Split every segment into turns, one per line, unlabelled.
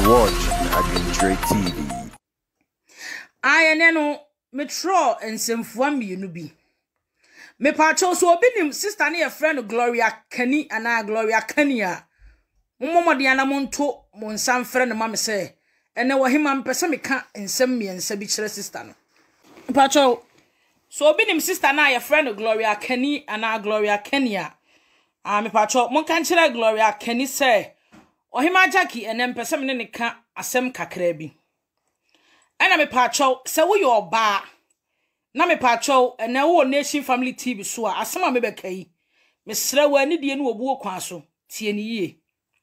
watching Adventure TV.
I no metro nsɛmfua mmienu bi. Me pacho so obi nim sister ne friend Gloria Kani ana Gloria Kani a. Mmomode anamonto mo nsam frɛ no ma me sɛ ene wo hema mpɛ me ka nsɛm miensa bi kyerɛ sister no. Pacho so obi nim sister na your friend Gloria Kani ana Gloria Kani a. Me pacho mon kan kyerɛ Gloria Kani sɛ ohima Jackie ene mpɛ me ne ka asɛm kakra bi. Ana me pacho se wo yo ba na me pacho ene wo Nation Family TV so a asema me beka yi me sra wa ni die no obuo kwan so tie ni yie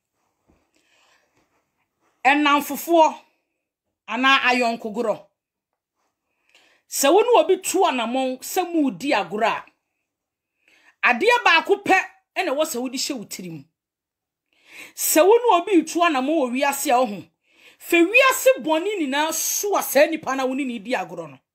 enam fofo ana ayon kogoro se wo no obi tu anamon se mu di agora ade ba ko pe ene wo se wo di hye wutirim se wo no obi tu anamon wo wiase a ho fe wiase boni ni na so asa nipa na woni ni di agoro no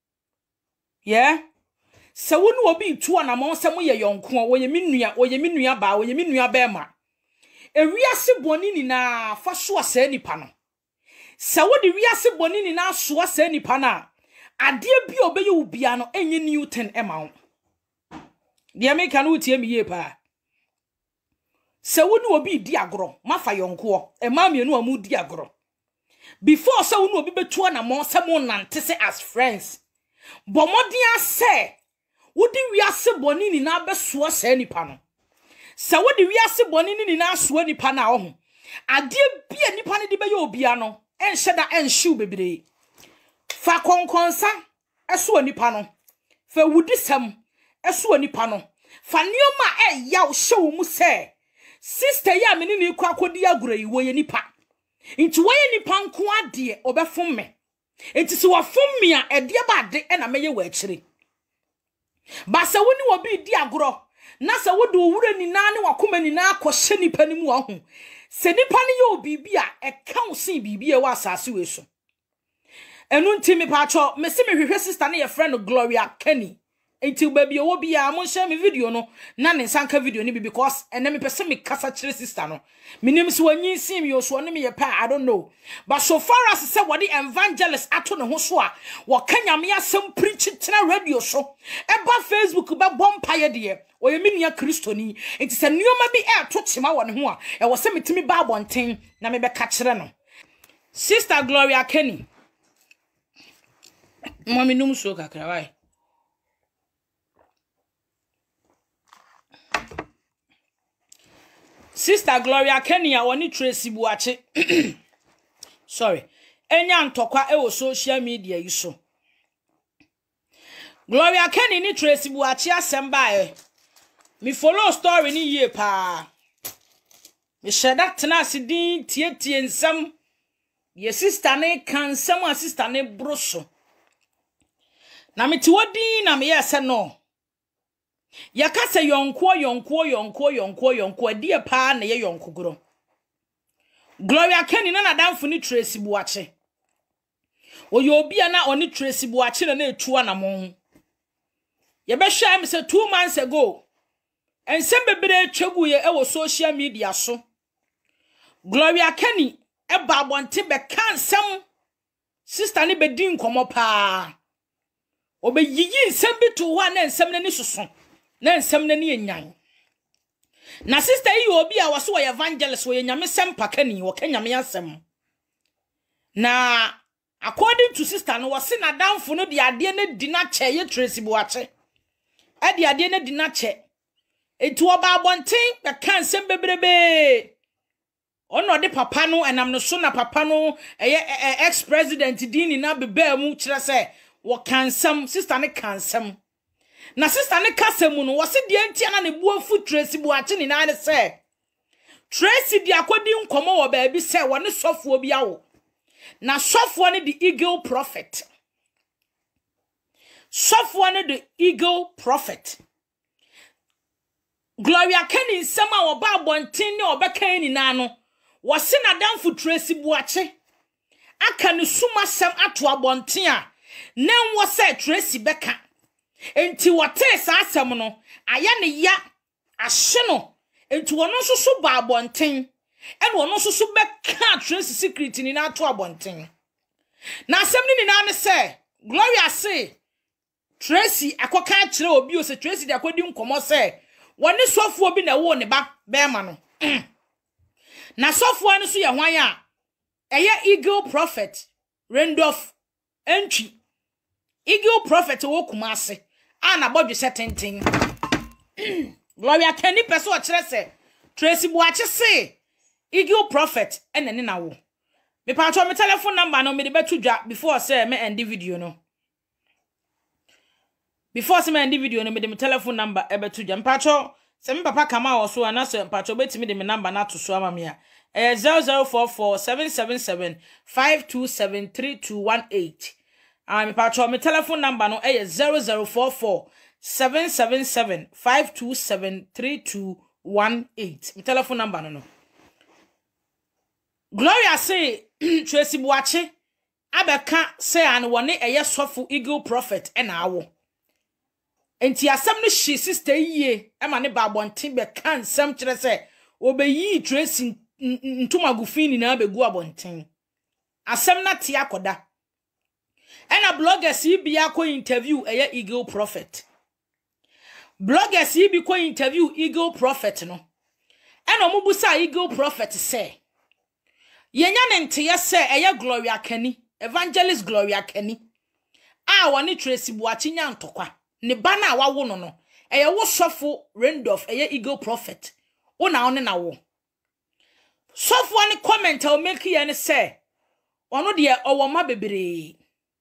se wo no obi tu anamon se mo ye yonko wo ye minua ba wo ye minua ba ma e wiase boni ni na fa so asa nipa no se wo di wiase boni ni na so asa nipa na ade bi obeye wo bia no enye Newton ema wo de me kan wo tie me ye pa se wo no obi di agoro mafa yonko e ma mienu amu di agoro before so no obi betu na mo se mo nante se as friends bomodia se wodi wiase boni ni na beso se nipa no se wodi wiase boni ni na so nipa na ho ade bia nipa ne de be ye obia no enhye da enhyew bebre fa konkonsa eso nipa no fa wudi sam eso nipa no fa nioma ya wo hye wo mu se sister ya me ni kwa kodi agura yi wo ye nipa Inti waye nipa nko ade obefom me. Inti se wafom me a ede ba de na meye wa akire. Ba se woni obi di agoro na se wode owura ni na ne wakoma ni na akohye nipa ni mu ahu. Se nipa ne ye obibi a eka wo sin bibi e wa asase we so. Enu nti me pacho me se me hwehwe sister ne ye friend Gloria Kani. Inti baby owo bia mo share me video no na ne sanka video ni bi because ene me pese me kasa kire sister no minim se wanyin sim yo so ne me ye pa I don't know but so far as say what the evangelist ato ne ho so a wo kanyame asem preach tena radio so e ba Facebook ba bompaye de o ye menua kristoni inti se nuoma bi e to chima wo ne ho a e wo se metimi ba abonten na me be ka kire no sister Gloria Kani mami num so kakra why Sister Gloria Kani a woni Tracy Buache sorry enya ntokwa e wo social media yi so Gloria Kani ni Tracy Buache asemba me follow story ni ye pa me sheda tena asidin tie nsam ye sister ne kan sam a sister ne broso na me ti wodi na me yese no yakasa yonko die pa na ye yonko gro Gloria Kani na damfo ni Tracy Buache oyobia na oni Tracy Buache na etu anamon ye be hwa am say 2 months ago ensem bebere twegu ye e wo social media so Gloria Kani e ba abonte be kan nsem sister ni be din komo pa obeyiyi nsem bi to ho na nsem na ni soso na nsem na ni enyan na sister yi obi a waso evangelist wo nyame sem pakani wo kanyame asem na according to sister no wose na damfo no de ade na di na che ye Tracy Buache e de ade na di na che etu oba abonten be kan sem bebrebe ono de papa no enam no so na papa no ex president dini na beba mu kire se wo kansam sister ne kansam na sister ne kasemu no wose de antia na ne buafu Tracy Buache ni na ne se Tracy di akodi nkomo wo ba bi se wo ne sofo bi awo na sofo ne the Eagle Prophet sofo ne the Eagle Prophet Gloria Kani nsema wo ba abonten ne obeka ni na no wose na damfo Tracy Buache aka ne suma sem ato abonten a na wo se Tracy beka enti wote sa asem no aya ne ya ahye no enti wono so so ba abonten and one also so be can't trace secret in our to abonting. Now, something in an say, Gloria say, Tracy, I can't tell obi say Tracy, they could do come say, one is so for being a one back, bearman. Now, so for one, so ya why Eagle Prophet, Randolph, entry. Eagle Prophet, o Kumasi, and about the certain thing. Gloria Kenny Peso Tracy Boache say, Eagle Prophet, and then now. Me patro me telephone number no me de betu dwa before say me end the video no. Before say me end the video no me de me telephone number e betu dwa. Me patro se me papa kama wo so ana se patro betimi de me number na to so ama me a. 0044 777 5273218. Me patro me telephone number no 0044 777 5273218. Me telephone number no. Gloria say Tracy Boache abeka say an wone eye sofo Eagle Prophet e na awo enti asem no hye sister yie e ma ne ba bonten be kan nsem kire say obeyi Tracy ntomagufini na begu abonten asem na te akoda e na bloggers yi bia ko interview eye Eagle Prophet bloggers yi bi ko interview Eagle Prophet no e na omubusa Eagle Prophet say Yenya nente yese eye Gloria Kenny, Evangelist Gloria Kenny. Wani Tracy Boache nya ntokwa. Ne ba na wawo no no. Eye wo sofo Randolph eye Eagle Prophet. Ona one na wo. Sofo ani comment o make ye ne say. Ono de owo ma bebere.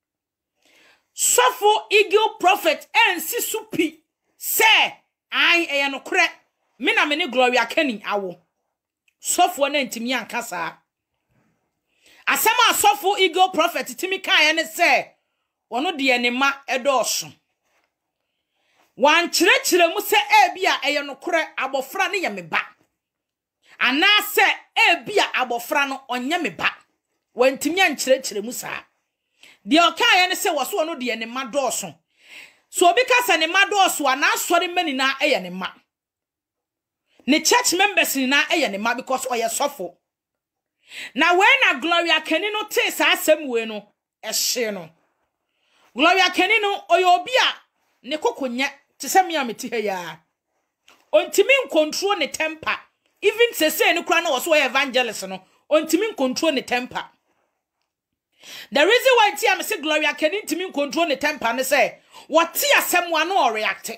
Sofo Eagle Prophet ensi supi. Say ai eye no kre. Me na me ne Gloria Kenny awo. Sofo na ntimi ankasa. Asema asofo Eagle Prophet timi kan ne se wono de ne ma edoso wan kirekire mu se ebia eye no kore abofra ne ye me ba ana se ebia abofra no onye me ba wantimi an kirekire mu sa de okan ne se woso wono de ne ma doso so obi ka se ne ma doso ana asore mani na eye ne ma ne church members ni na eye ne ma because oye sofo. Na when a Gloria Kenny no taste asem we no ehye no Gloria Kenny no oyobia ne kokonya te se me ameti he ya ontimi control ne temper even say ne kura na wo so evangelist no ontimi control ne temper. The reason why ti am say Gloria Kenny ntimi control ne temper ne say what ti asem wa no react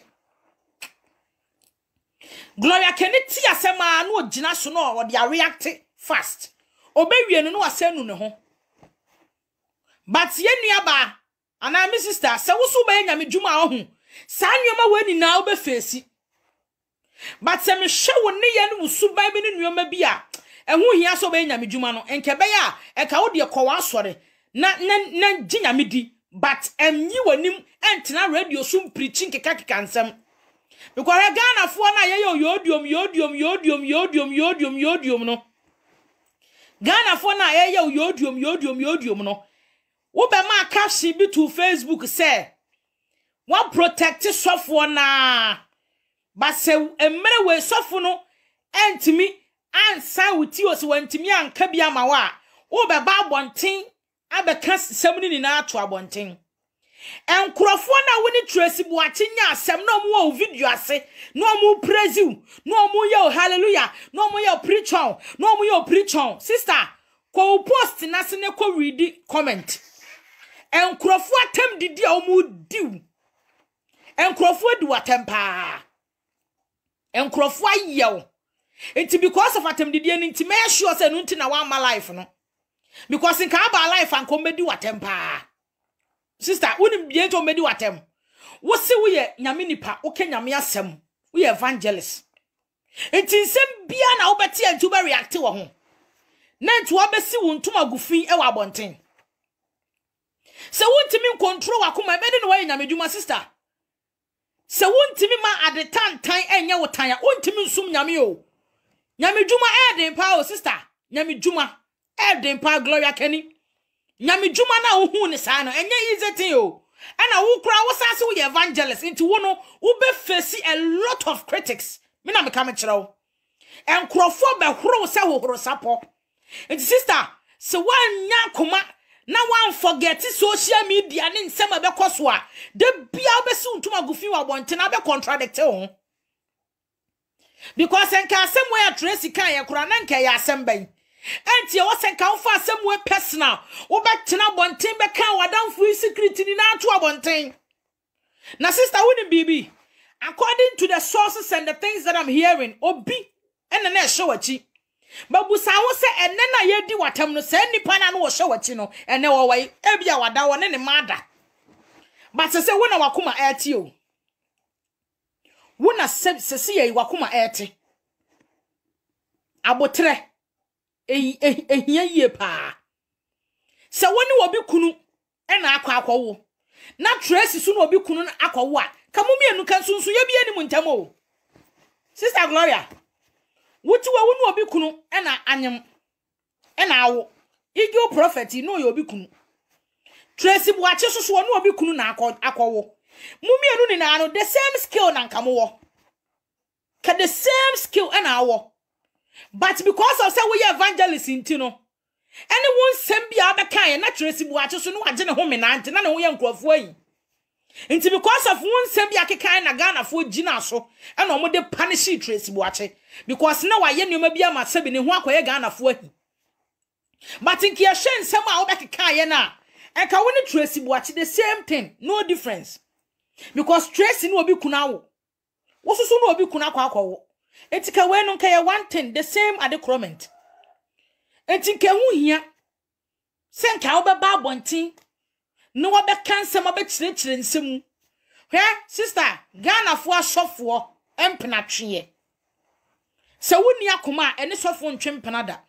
Gloria Kenny ti asem a no gina so no wo dey react fast. Obewie no wasenu ne ho but ye nuaba ana me sister se wo so be nyame dwuma ohu sa nuoma wani na obe face but se me hwe wo ne ye no wusu ba bi ne nuoma bi a ehu hia so be nyame dwuma no enke be ya e ka wo de kowa asore na ginyame di but emyi wanim entena radio so preaching keka nsem because Ghana fo na ye yodium no Ghana for na yodium no. Wo be ma caption bi to Facebook say one protect software na but say emere we software no entimi ansa wuti o se wantimi anka bia ma wa wo be ba abonten abeka semni ni na ato abonten enkrofo na woni Tracy Boache nya asem na mo video ase no mo praise you no mo yo hallelujah no mo yo preach on no mo yo preach on sister ko post na se ne ko read comment enkrofo atem didi a mo diu enkrofo di watempa enkrofo ayew enti because of atem didi ni enti me sure say no enti na wa ma life no because in ka ba life an ko medi watempa. Sister, wouldn't be able to medi watem. What say we nyame nipa, okay nyame asem. We evangelist. It is sem bia na obeti and to be react wo ho. Na to obesi wo ntuma gufi e wa bonten. Se wontimi control akoma be de no nyame dwuma sister. Se wontimi ma at the time enye wo tan ya wontimi nsum nyame o. Nyame dwuma e den pa o sister. Nyame dwuma e den pa Gloria Kenny. Nyame dwuma na wo hu ne saa no enye easy thing o ana wo kura wo sase wo evangelist into wo no wo be face a lot of critics me na me ka me kire wo En krofo be horo se hohoro sapo. And sister, so one yakuma na one forget social media ni nsema be koswa. De bia be sun tuma gufi wa bonte na be contradict o. Because enka asem we atresi kan ye kura na nka ya asem ban. Enti ye wosen ka ofa asem we personal. Wo be tena bonten be kan wadamfo secret ni na ato abonten. Na sister woni bibi. According to the sources and the things that I'm hearing, obi ene na show achi. Babusa wo se ene na ye di watam no se nipa na no wo show achi no ene wo wai ebia wada wo ne ne mada. But se wo na wakoma eti o. Wona sesi ye wakoma eti. Abotre ehia ye pa. Se woni obi kunu ena akwa wo. Na Tracy su no obi kunu akwa a kamumi enu kan sunsu ye bi eni muntam o. Sister Gloria, wuti wa wonu obi kunu ena anyem ena awo. Igio prophet no ye obi kunu. Tracy bu ache soso no obi kunu na akwawo. Mumi enu ni na no the same skill na nkamo wo. Ka the same skill ena awo. But because of say we evangelist intino. Anyone send be abekan na Tracy bu ache so no age ne home na ante na wo ye nkrofo ayi. Inti because of one send be akekan na Ghana fo gina so e na omo de punish Tracy bu ache because na wa ye nyoma bia ma sabi ne ho akoye Ghana fo ahi. But inki ye hwe nsem a wo bekekan ye na enka wo ne Tracy bu ache the same thing, no difference. Because Tracy no obi kuna wo. Wo so no obi kuna akwa. Etika we no nka ye one thing, the same adekrement. Etika hu hia. Senka wo beba abontin. No wa be cancel ma be chire nsem. Hwe sister, Ghana fo asofo empena twe. Se woni akoma ene sofo ntwempena da.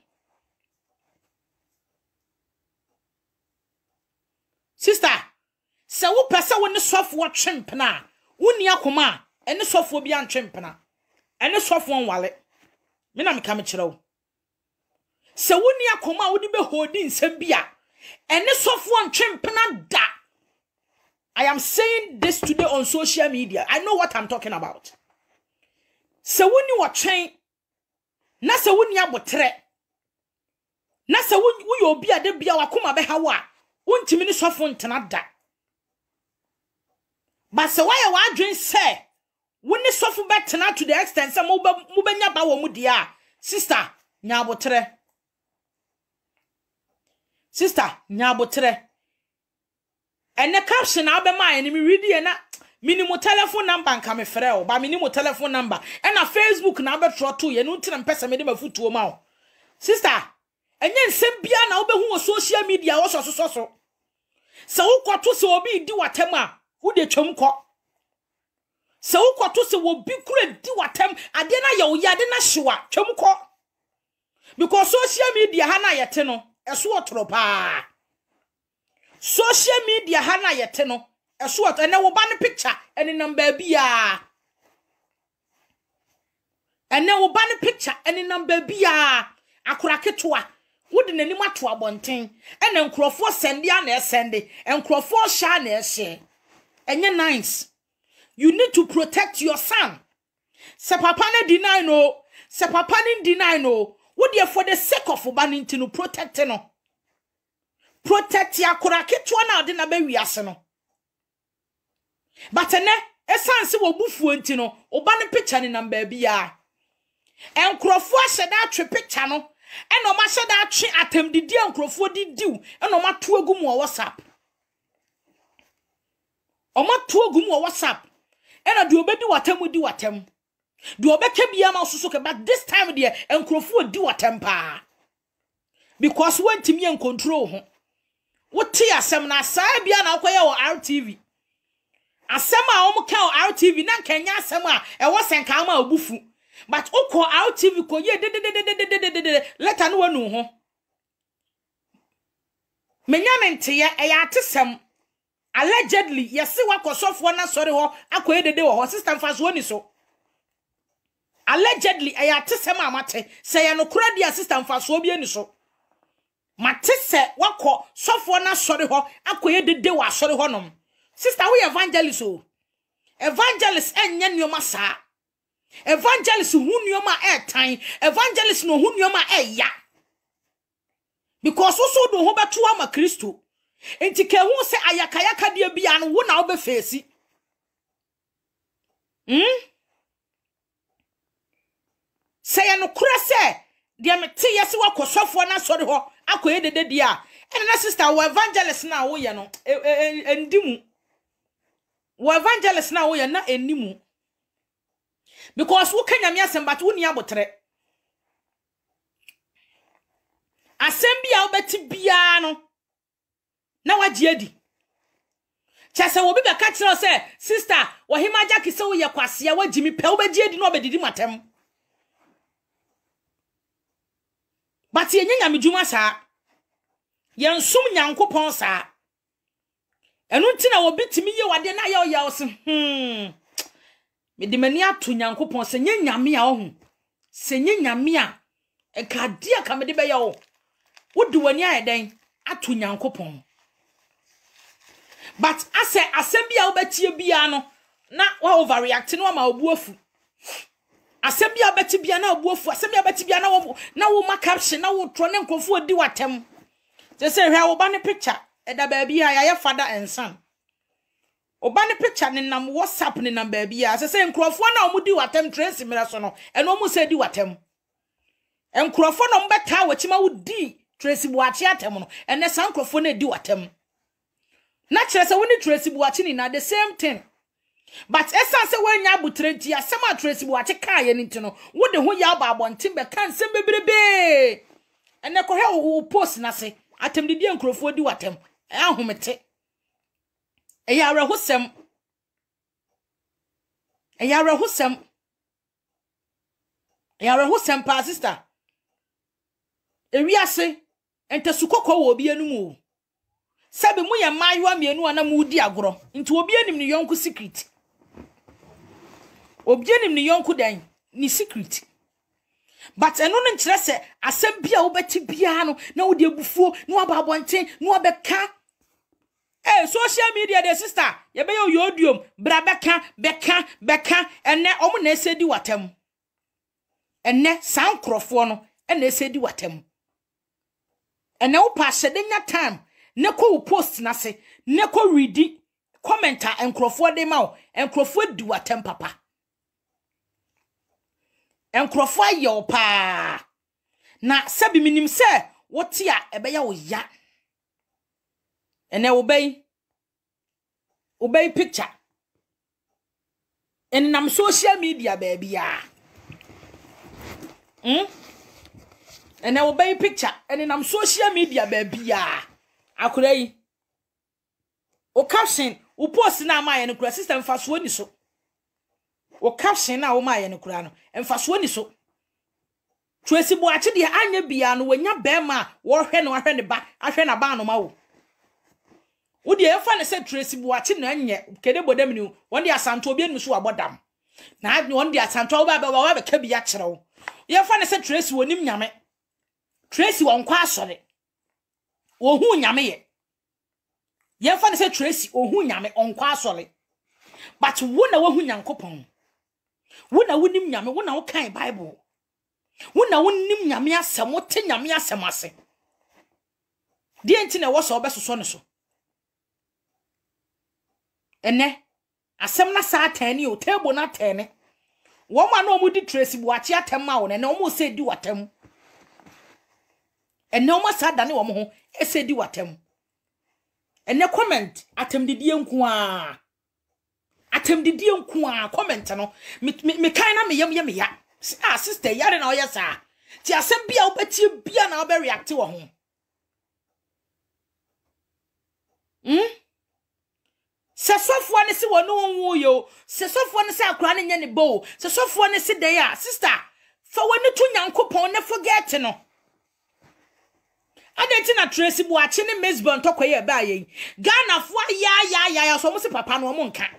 Sister, se wo pese woni sofo twempena, woni akoma ene sofo bi antwempena. Ene sofo nwale. Me na me ka me kire wo. Se woni akoma wodi be hodi nsem bia. Ene sofo ntwempena da. I am saying this today on social media. I know what I'm talking about. Se woni wo twen na se woni abotre. Na se woni wo obi ade bia wakoma be hawo a, wontimi ni sofo ntena da. But se why wa adwen say woni sofo be tena to the extent say mo benya ba wo mu dia. Sister, nya abotre. Sister, nya abotre. Ene caption na be ma ene mi read ye na minimum telephone number nka me frɛ o ba minimum telephone number na Facebook na be tro to ye no ntina mpesa me de mafutuo ma o. Sister, enye nsem bia na wo be hu social media wo so se wo kwato se obi di watem a wo de twam kɔ. Se wo kwato se wo bi kura di watem ade na ye wo ya de na hyewa twam kɔ. Because social media ha na yete no eso otro pa. Social media ha na yete no eso otro ene wo ba ne picture ene number bia. Ene wo ba ne picture ene number bia. Akura ketoa wodi nanim ato abonten ene nkrofo sende a na sende nkrofo sha na ehye. Enye nice. You need to protect your son. Se papa ne deny no, se papa ne deny no. Would you for the sake of ubaninti no protect no? Protect ya kuraketwa na ade na be wiase no. But ene esanse wo bufu enti no, ubani picture ni number bia. Enkrofo aheda atwe picture no, eno ma hyeda atwe atemdidi enkrofo didiw, eno ma to agum wo WhatsApp. O ma to agum wo WhatsApp. Eno de obedi watem di watem. Do obeke bia ma soso but this time there enkrofo di watempa. Because when timi en control ho. Wote asem na sai bia na akoye wo RTV. Asem a omo ka wo RTV na nkanya asem a e wo senka ma obufu. But ukọ RTV ko ye de leta no wanu ho. Menyamente ye e ya atesem. Allegedly yesi wakosofo na sori ho akoye dede wo sister mfa so ni so. Allegedly ayatesem amate say ya no kura dia sister mfaso bi ani so mate se wako sofo na sori ho akoye dede wa sori ho nom sister we evangelist o evangelist enye nyoma sa Evangelist hu nneoma time. Evangelist no hu nneoma ya. Because also do ho beto ama Kristo. Enti ke hu se ayakayaka de bia no wo na wo be face. Say no kura se de mete yesi wakosofo na sori ho akoye dede dia. And na sister wo evangelist na wo ye no endimu. Wo evangelist na wo ye na enimu. Because wo kanyame asem but wo ni abotre. Asem bia wo beti bia no na wagye adi. Chese wo bi be ka kire say sister wo hima jaki se wo ye kwase ya wagimi pe wo begye adi no obedidi matem. But ye nyame dwuma saa. Yen sum nyankopon saa. Enu ntina wo bitimi ye wade na ye oya ose. Me de mani ato nyankopon se nyame a ohu. Se nyame a ekade aka me de be ye wo. Wodi wani ayeden ato nyankopon. But asem bia wo betie bia no na wa overreact no ma obu afu. Asem bia beti bia na obu afu, asem bia beti bia na wo ma caption na wo tro ne nkofo odi watem. Say hwe wo ba ne picture eda ba bia ya father and son. Oba ne picture ne nam WhatsApp ne nam ba bia say nkofo na omudi watem trace mira so no eno omu say di watem. Nkofo no mbeta wachima wo di trace buachi atem no ene san nkofo na di watem. Na chere say woni trace buachi ni na the same thing. But esa se wanya butrenti asema trace buachi kaye ni ntino wo de ho ya ba abontin be kan sem bebrebe. Ene ko he wo post na se atem didi nkrofo di watem ahomete eya rehosem pa sister ewiase ente sukoko wo obi anu mu sabe mu ye maywa mienu ana mu di agoro nti obi anim ni yonku secret obi anim ni yonku dan ni secret. But eno no nkire se asem bia wo beti bia no na wo de abufuo no ababonten no obeka social media de sister ye be yo odiom bra beka enne omo na esedi watem enne san krofo no enne esedi watem enne wo pa hyedenya time ne ko post na se ne ko read commenter enkrofo de ma wo enkrofo di watem papa. Enkrofo ayo pa na sabi minim se wote a ebeya wo ya ene obey picture en nam social media baby ya ene obey picture en nam social media baby ya akorai o caption o post na ma ye no kura system fa so ni so o caption na wo ma ye no kura no emfaso ni so Tracy Buachi de anya bia no wanya bema wo hwe no ahwe ne ba ahwe na ba no ma wo wo de efa ne se Tracy Buachi no anye kede bodam ni won de asanto obi enu so abodam na won de asanto wo ba ka bia kire wo ye fa ne se Tracy wonim nyame Tracy won kwa asore wo hu nyame ye fa ne se Tracy ohu nyame on kwa asore but wo na wo hu nyankopon wona wonim nyame wona wo kan Bible wona wonim nyame asem wote nyame asem ase die enti na wo so obesoso ne so ene asem na sa atani o table na atani wo ma na omudi Tracy Buachi atem ma wo ne omo se di watem ene omo sa dane wo mo ho ese di watem ene comment atem didi enku a atem didi enku a comment no me kan na me yem ya sister yare na oya sa ti asem bia obetie bia na obe react wo ho se sofo ne se wono won yo se sofo ne se akura ne nya ne bo se sofo ne se dey a sister fa woni to nyankopon ne forget no adenti na Tracy Buachi ne Mesbon tokoye ba yen Ghana fo ya so mo se papa no mo nka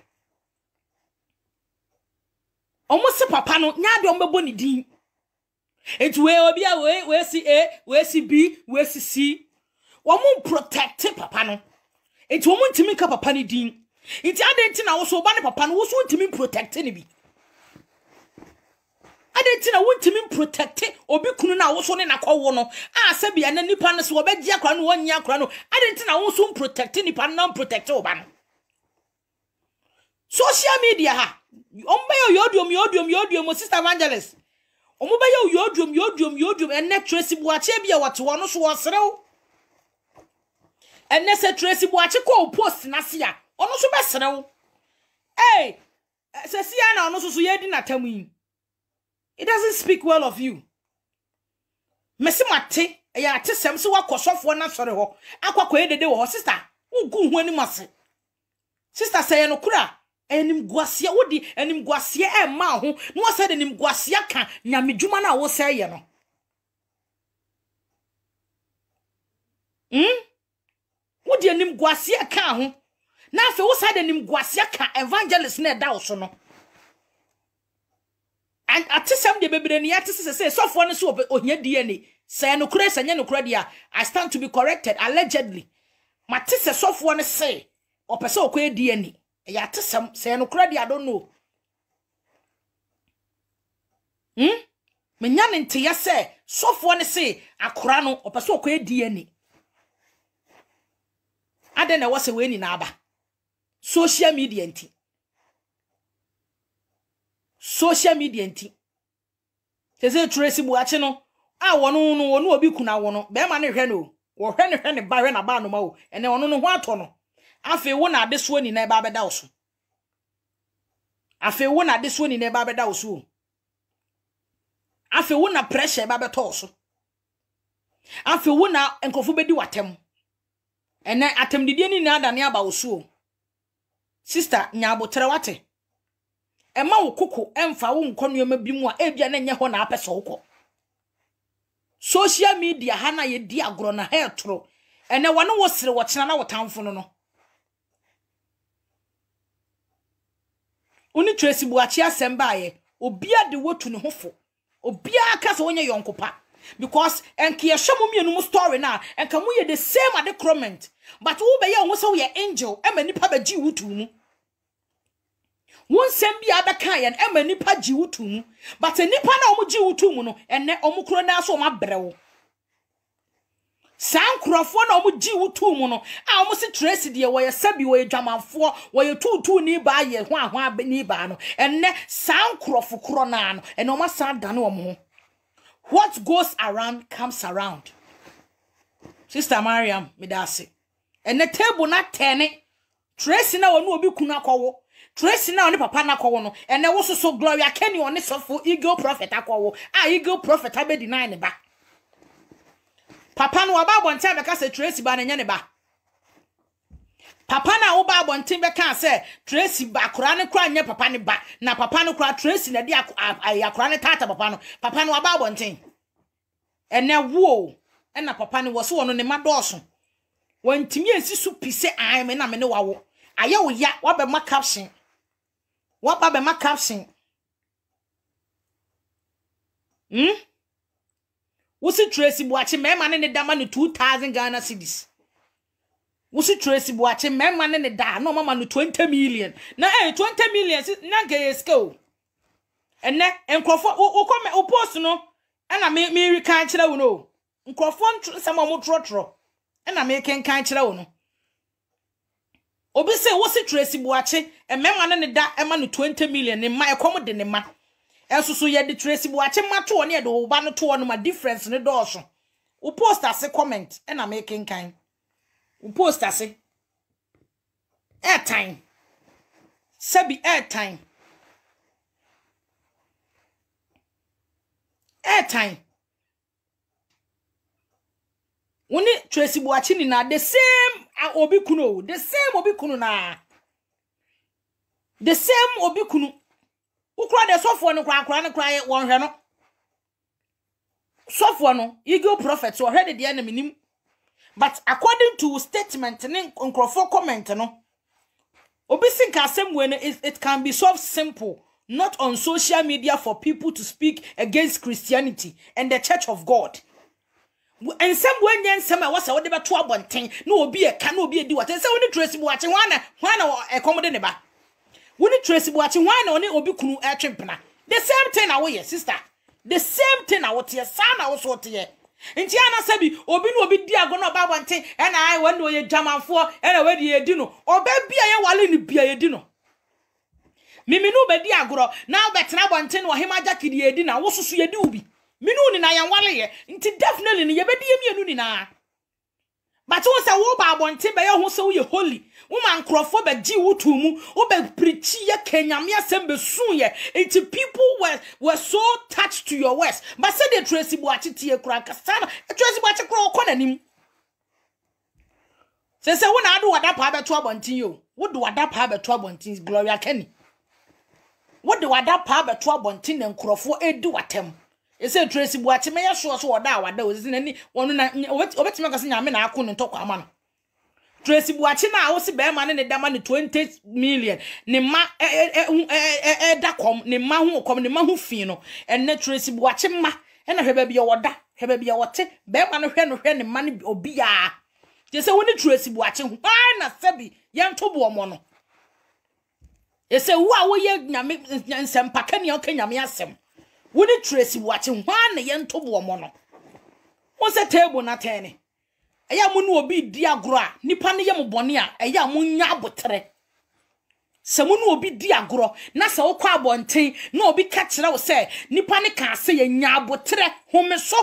omo se papa no nya de ombebo ni din enti we obi a we si A we si B we si C wo mo protect papa no enti wo mo ntimi ka papa ni din enti adenti na wo so ba ne papa no wo so ntimi protect ni bi didn't know what to protect it or be kunu na also in a cowono. Ah, Sabi and any panas were bed yakran 1 year crano. I didn't know also protect any pan non protect oban. Social media ha. Yodium, sister evangelist. Yodium, and net Tracy Boachebia what one was through. And Nessa Tracy Boachico post Nasia. Also best now. Hey, Sasiana also so ye didn't tell me. It doesn't speak well of you. Messimate, ya tisem so wakoso fo na sore ho. Akwakọ edede wo sister. Ugu hu ani mase. Sister say no kura. Enim guasia wodi enim guasia e ma ho. No say enim guasia ka nyamedwuma na wo say ye no. Wodi enim guasia ka ho. Na afi wo say enim guasia ka evangelist na da wo so no. And atisem de bebre ni atise say so for no so ohia DNA. Say no kura sanya no kura dia. I stand to be corrected allegedly. Matise so for no say opese okoye DNA. Ya tisem say no kura dia I don't know. Menya nte ya say so for no say akora no opese okoye DNA. Ade na wose we ni na aba. Social media nti. Social media nti. Tese Tracy Boachi no. Wono obi kuna wono. Be ma ne hwe no. Wo hwe ne ba hwe na ba no ma wo. Ene wono no ho ato no. Afi wo na ade so ni na ba beda wo so. Afi wo na ade so ni na ba beda wo so. Afi wo na pressure ba beto wo so. Afi wo na enkofo bedi watem. Ene atem didie ni na adane aba wo so. Sister nyabotere wate. Ema wo koko emfa wo nkonuoma bi mu a ebia na nye ho na apese wo. Social media hana ye di agro na ha etro. Ene wano wo sere wo kina na wo tamfo no. Oni Tracy Boachi asemba ye, obia de wotu ne hofo. Obia aka se wonye yonkopa. Because enke ye hwemo mienu mu story na enka mu ye the same at the comment. But wo be ye wo se wo ye angel, e ma nipa ba gi wotu mu. Won sem bia beka ye e ma nipa gi wotu mu. But nipa na omu gi wotu mu no, enne omu kro na so ma brewo. San krofo na omu gi wotu mu no, a omu se Tracy de wo ye sabi wo ye dwamanfo, wo ye tutu ni ba ye ho ahwa ni ba no. Enne san krofo kro na no, enne omu san dane omu ho. What goes around comes around. Sister Mariam, midase. And the table not tene. Tracy na wonu obi kuna kwawo. Tracy na oni papa na kwawo no. And there was so Gloria Kenny on this for Eagle Prophet akwawo. Eagle Prophet abe deny ne ba. Papa no aba bonte beka say Tracy ba na nya ne ba. Papa na oba bonte beka say Tracy ba kura ne kura nya papa ne ba. Na papa no kura Tracy na di akura ne tata papa no. Papa no aba bonte. Ene wo. Ena papa ne wo so wono ne madoso. Wantimi ensisu pise me na me ne wawo. Aye wo ya wa be ma caption. Wa ba be ma caption. Wosi Tracy Boachi mema ne dama no 2000 Ghana cedis. Wosi Tracy Boachi mema ne da no mama no 20 million. Na 20 million na ge skill. Enne enkrofo o post no na me kan kire wo no. Nkrofo sama mo trotro. Na me kan kire wo no. Obi say wosi Tracy Boachi mema ne da ema no 20 million ne ma ekom de ne ma. Ensusu ye de Tracy Boachi mato ne de wo ba no to no ma difference ne do so. O post ase comment na me kan. O post ase airtime. Sabi airtime. Airtime. Woni Tracy Boachi ni na the same obi kunu, the same obi kunu na. The same obi kunu. Ukra de sofo no kra ne kra won hwe no. Sofo no Eagle Prophet so hwe de na minim. But according to statement ne nkrofo comment no. Obi think asem we no it can be solved simple, not on social media for people to speak against Christianity and the Church of God. And some when yen some was a deba to abonten no obi e ka no obi e di what say woni Tracy Boachi wana accommodate neba woni Tracy Boachi wana oni obi kunu atwempena the same thing na we sister The same thing I would hear, son, I was what here. In Tiana Sabi, Obi no be dear gonna babante, and I wonder ye German for, and already ye dino, or baby a wallin be a dino. Mimi no be dear gro, now bet na one ten or him a jacket ye dinner, what so ye do be. Minuni na yan wale, into definitely ye be na. But once a war babon timber, who so ye holy. Woman crofo be ji wutumu, obe preach ye Kenya me asembe soon ye. Until people were so touched to your words. But said the Tracy Boachi tie crack sana, Tracy Boachi crow conanim. Say when I do what that have a trouble until you. What do that have a trouble until Gloria Kenny? What do that have a trouble until and crofo e do at him? It said Tracy Boachi may sure so that there was any one what magazine I mean I couldn't talk a man. Tracy Boachi na wo se be man ne da man 20 million ne ma da kom ne ma ho kom ne ma ho fi no enne Tracy Boachi ma na hwe ba bia woda hwe ba bia wote be man no hwe ne ma ne obi a je se woni Tracy Boachi ho na sabi ye nto bo mo no ye se wo a wo ye nyame nsem paka ne o ka nyame asem woni Tracy Boachi ho na ye nto bo mo no wo se table na tene eya mu no obi di agoro a nipa ne ye mo bone a eya mu nya abotre se mu no obi di agoro na se wo kwa abonten na obi ka kire wo se nipa ne ka se ye nya abotre home so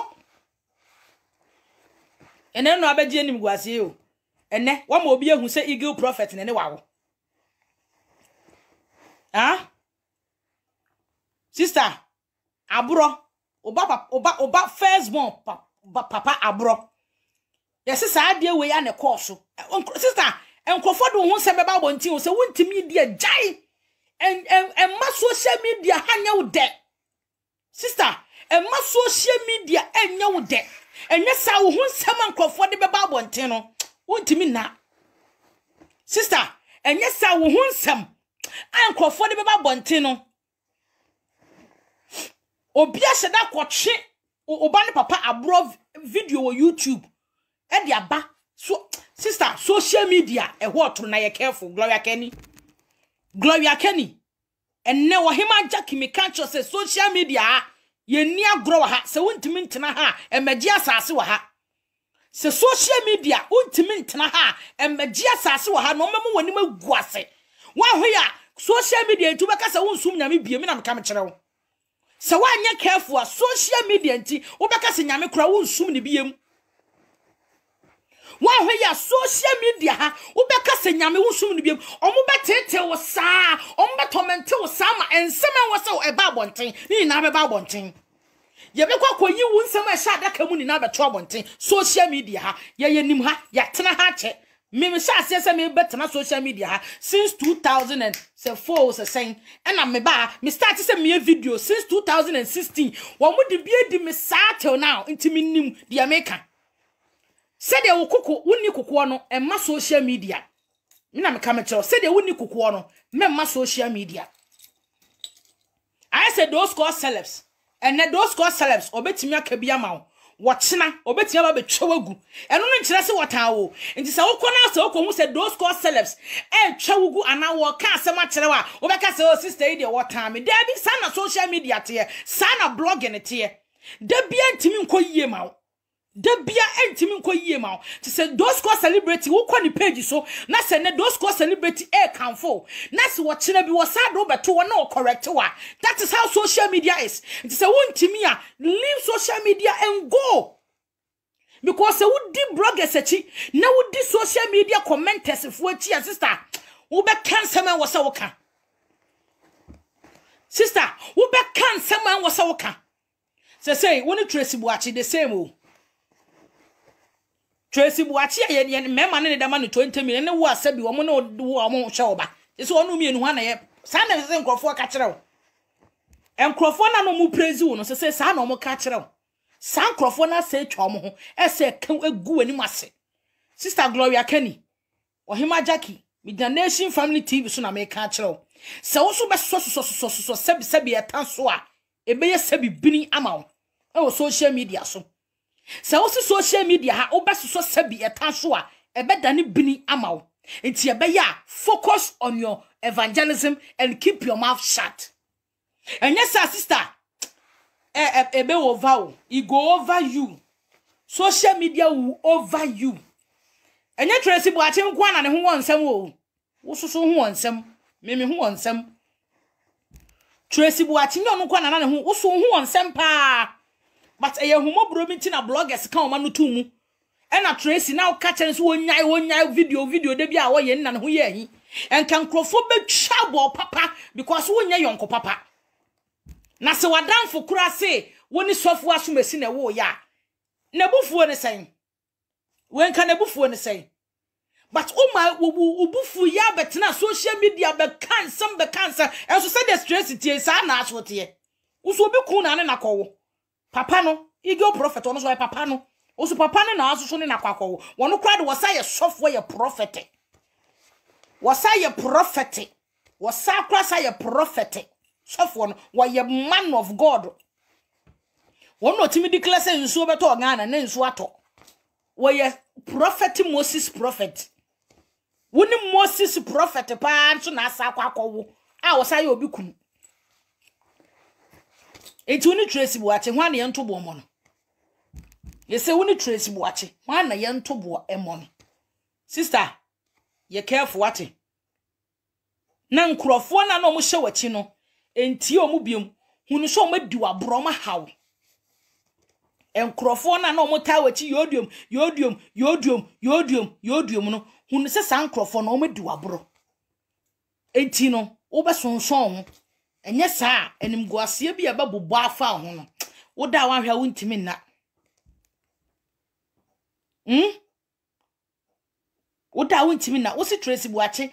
ene no abaje anim guase o ene wa ma obi ehu se eagle prophet ne wawo ah sister aburo oba first born papa aburo. Yes, sister, dear way and a course. Sister, and Crawford won't say about one thing, so won't to me, dear Jai, and must social media hang out there. Sister, and must social media and no there. And yes, I won't summon Crawford about one thing, won't to me now. Sister, and yes, I won't some. I am Crawford about one thing. Obia said that watch it, Obani Papa abroad video on YouTube. Aba so sister social media what na you careful Gloria Kenny and ne wo hima Jackie me catch say social media ye ni agro ha se wontimi ntena ha emagi asase wa ha se social media wontimi ntena ha emagi asase wa ha no memo wani magu ase wa ho ya social media ntu beka se wonsum nyame bie me na meka me kire wo se wa anya careful social media nti wo beka se nyame kura wonsum ne biem wa ya social media ha ubeka se nyame wusum ni biem omo betete wo saa omo betomente wo saa ma ensem wo se eba abonten ni na beba abonten ye be kwa koyi wo nsem a sha adaka mu ni na beto abonten social media ha ye nim ha ya tena ha che me sha ase se me betena social media ha since 2004 se sen na me ba me start se me video since 2016 wo mo de bia di me saa till now intimi nim di America. Said you kuku wuni kuku no emma social media. Mina me come tell said you wuni kuku no memma social media. I said those call celebs and those call celebs obetimi aka bia ma wochena obetimi ba betwawagu eno no nkire se wotawo nti se wokona se wokomu said those call celebs twawagu ana wo ka asem akire wa obeka se o sister e de wotame da bi sana social media te sana blogging te da bia ntimi nko yie ma Debia entimi nko yie ma to say those call celebrity wo kwa ni page so na say ne those call celebrity kanfo na se wo kire bi wo sa do beto wo na correct wa. That is how social media is. It say wontimi a leave social media and go because se wo di bloggers achi na wo di social media commenters fo achi sister wo be kan sema wo sa wo ka sister wo be kan sema wo sa wo ka say woni Tracy Boachi the same o Tracy Boachi ye mema ne da ma no 20 million ne wo asabi wo mo na wo mo hwe oba so onu mienu ha na ye sa na se nkrofo ka kire wo enkrofo na no mu praise wo no se sa na mo ka kire wo sa nkrofo na se twa mo ho ese kan egu ani mase Sister Gloria Kenny Ohima Jackie with the Nation Family TV so na me ka kire wo se wo so be so sebi etan so a ebe ye sebi bini ama wo e social media so se wo social media ha obeso sabi etanso a ebedane bini amawo enti ebeya focus on your evangelism and keep your mouth shut. And yes sister ebe over it go over you. Social media will over you. Enye Tracy Boache nkwa na ne ho wonsem o. Wo soso ho wonsem. Meme ho wonsem. Tracy Boache nyo nkwa na ne ho wo so ho wonsem pa. But eye humobro mi ti na bloggers kan o ma no tumu. E na Tracy na o ka kire so wonyai video de bia wo ye nna ne ho ye ahi. Enka nkrofo betwa bo papa because wonya yonko papa. Na se wadanfo kura se woni sofo asomasi na wo ya. Nebufuo ne sen. Wenka nebufuo ne sen. But ubufu ya betena social media be cancer enso say the stress tie sa na asote. Uso bi ku na ne nakowo. Papa no, ige prophet ono so papa no. Uso papa ne na asoso ne nakwakowo. Wono kra de wasa ye sofo ye prophet. Wasa ye prophet. Wasa kra sa ye prophet. Sofo no, wa ye man of God. Wono timi declare say nsuo beto Ghana na nsuo ato. Woye prophet Moses prophet. Woni Moses prophet pa nso na asa akwakowo. A wo say obi kunu. Enti woni Tracy Boache hwan na ye ntobo mo no. Ye say woni Tracy Boache hwan na ye ntobo emo no. Sister, ye careful wate. Na nkrofo na no mo hye wachi no. Enti o mu biom. Hunu so mo di wa broma hawo. Enkrofo na no mota wachi yodium no hunu se san krofo no medi wabro enti no wo besonson ho enye saa enimguase bia babobo afa ho no wo da wanhwa wo ntimi nna wo da wo ntimi nna wo si Tracy Boache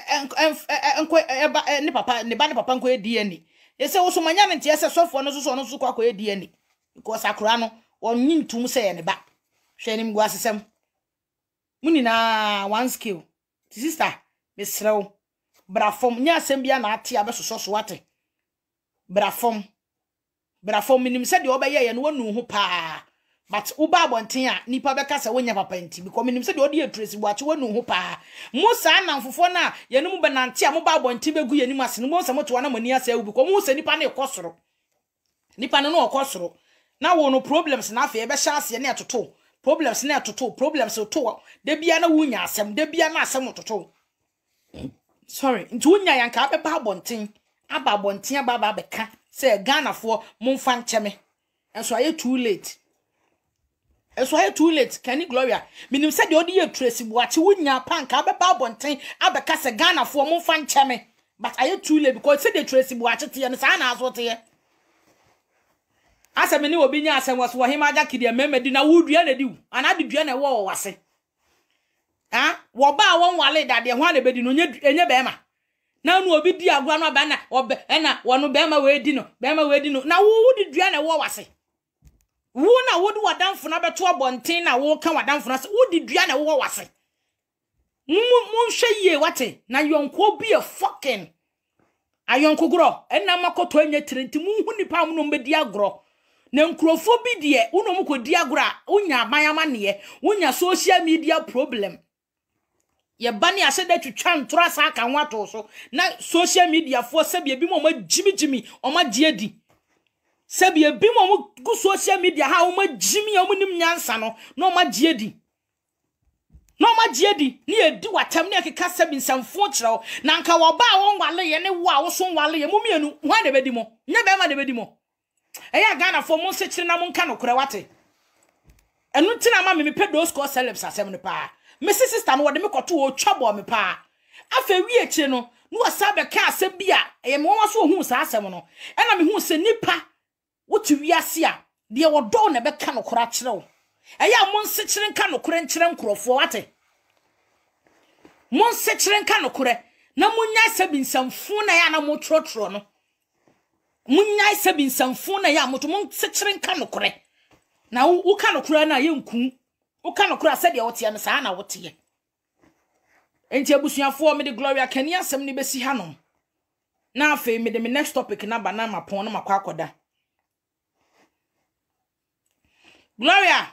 ne papa ne ba ne papa nko ediani yese wo so manya ne ntia se sofo no so no so kwa ediani because akura no onyi ntum se ye ne ba hwenim gu asesem muni na one skill sister mesrew brafom nya asem bia na ate abesoso so wate brafom minim se de obeye ye no wonu ho pa but uba abonten a nipa beka se wonya papa nti because minim se de odi Tracy Boache wonu ho pa musa na mfofo na ye no mu benante a mo ba abonten begu ye nim ase no mo se mo to na mani ase u because mo se nipa na ekosoro nipa no okosoro na wo no problems na afa e be chance ne atoto problems na atoto problems to de bia na wunya asem de bia na asem toto sorry nti wunya yanka be ba abonten aba beka say Ghana for momfa ncheme enso aye too late Kenny Gloria minim say de odi ye Tracy Boache wunya panka be ba abonten abeka say Ghana for momfa ncheme but aye too late because say the Tracy Boache tie ne sa na aso tie asa meni obi nya asem waso hima aja kide memedi na wudua na diu ana de dua na wo wase wo ba won wale dade ho na bedi no enye bema na nu obi di agwa no ba na obe na wono bema we di no na wo di dua na wo wase wo na wo di wadanfo na beto abonten na wo ka wadanfo na wo di dua na wo wase mun hweye wate na yonko bi e fucking ayonko gro enna makoto anya tirenti mun hu nipa mun no mbedi agro na nkrofo bi de unom ko di agora unya amayama ne unya social media problem ye bani ase da twetwa ntora sa ka nwato so na social media fo sebia bi mo jimi o ma diedi sebia bi mo go social media ha o ma jimi o nim nyansa no na o ma diedi ni edi watam ne keka sebi nsamfo kire na nka wo ba won wale ye ne wo a wo so wale ye mo mienu hwa de bedi mo nya be ma de bedi mo eya Ghana for mon sekire na mon ka no kure wate enu ntina ma me pedo score celebs asem ne pa me sister no wode me koto o twabo me pa afa wi ekire no no wasa be ka asem bia e me won so hu sa asem no e na me hu se nipa wotu wi ase a de wodo na be ka no kura kire wo eya mon sekire nka no kure nkire nkrofo wate mon sekire nka no kure na munya sabinsamfu na ya na mo trotro no munya sabinsamfu na ya moto mon sekire nka no kure na wo ka no kure na ye nku wo ka no kure ase de wote ya sa na wote ye enti abusuafo me de Gloria Kani asem ne besi hanom na afa me de me next topic na ba na mapon no makwa akoda Gloria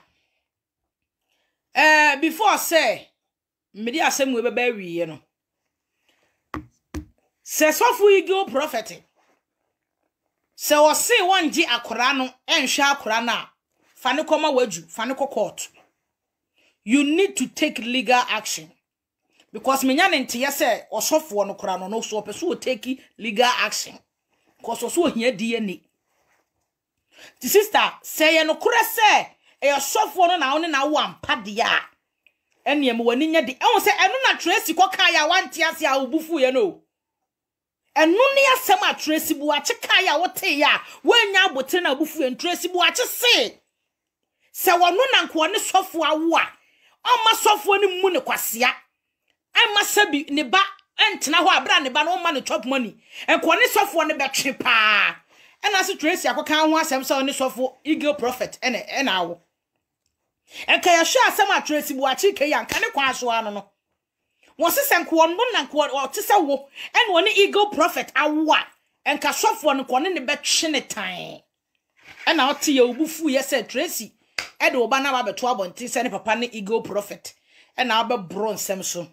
before say me de asem we beba wiye no se sofu igi o prophet se o se wonji akora no enhwe akora na fa ne koma waju fa ne court. You need to take legal action. Because me nya nte ye se osofo no kora no so opeso take legal action. Because oso hia DNA. The sister say ye no kora se e osofo no na one na wo ampa de a ene em wani nya de e say eno na Tracy koka ya wanti ase a obufu ye no eno ne asem a Tracy bu a cheka ya wote ya wanya abote na obufu ye Tracy bu a che se wono na nko ne sofo awo a oma sofo ni mu ne kwasea ama sabi ne ba entena ho abra ne ba no ma ne chop money enko ne sofo ne betwe pa ena se Tracy akoka ho asem se ne sofo Eagle Prophet ena awo enka ya hwe asem a Tracy bu a chike ya nka ne kwa so ano no wo se senko no na nko o te se wo ena wo ne Eagle Prophet awo a enka sofo no ko ne betwe ne tan ena o te ya obufu ye se Tracy e de oba na ba beto abonti se ne papa ne Eagle Prophet ena ba bronsem so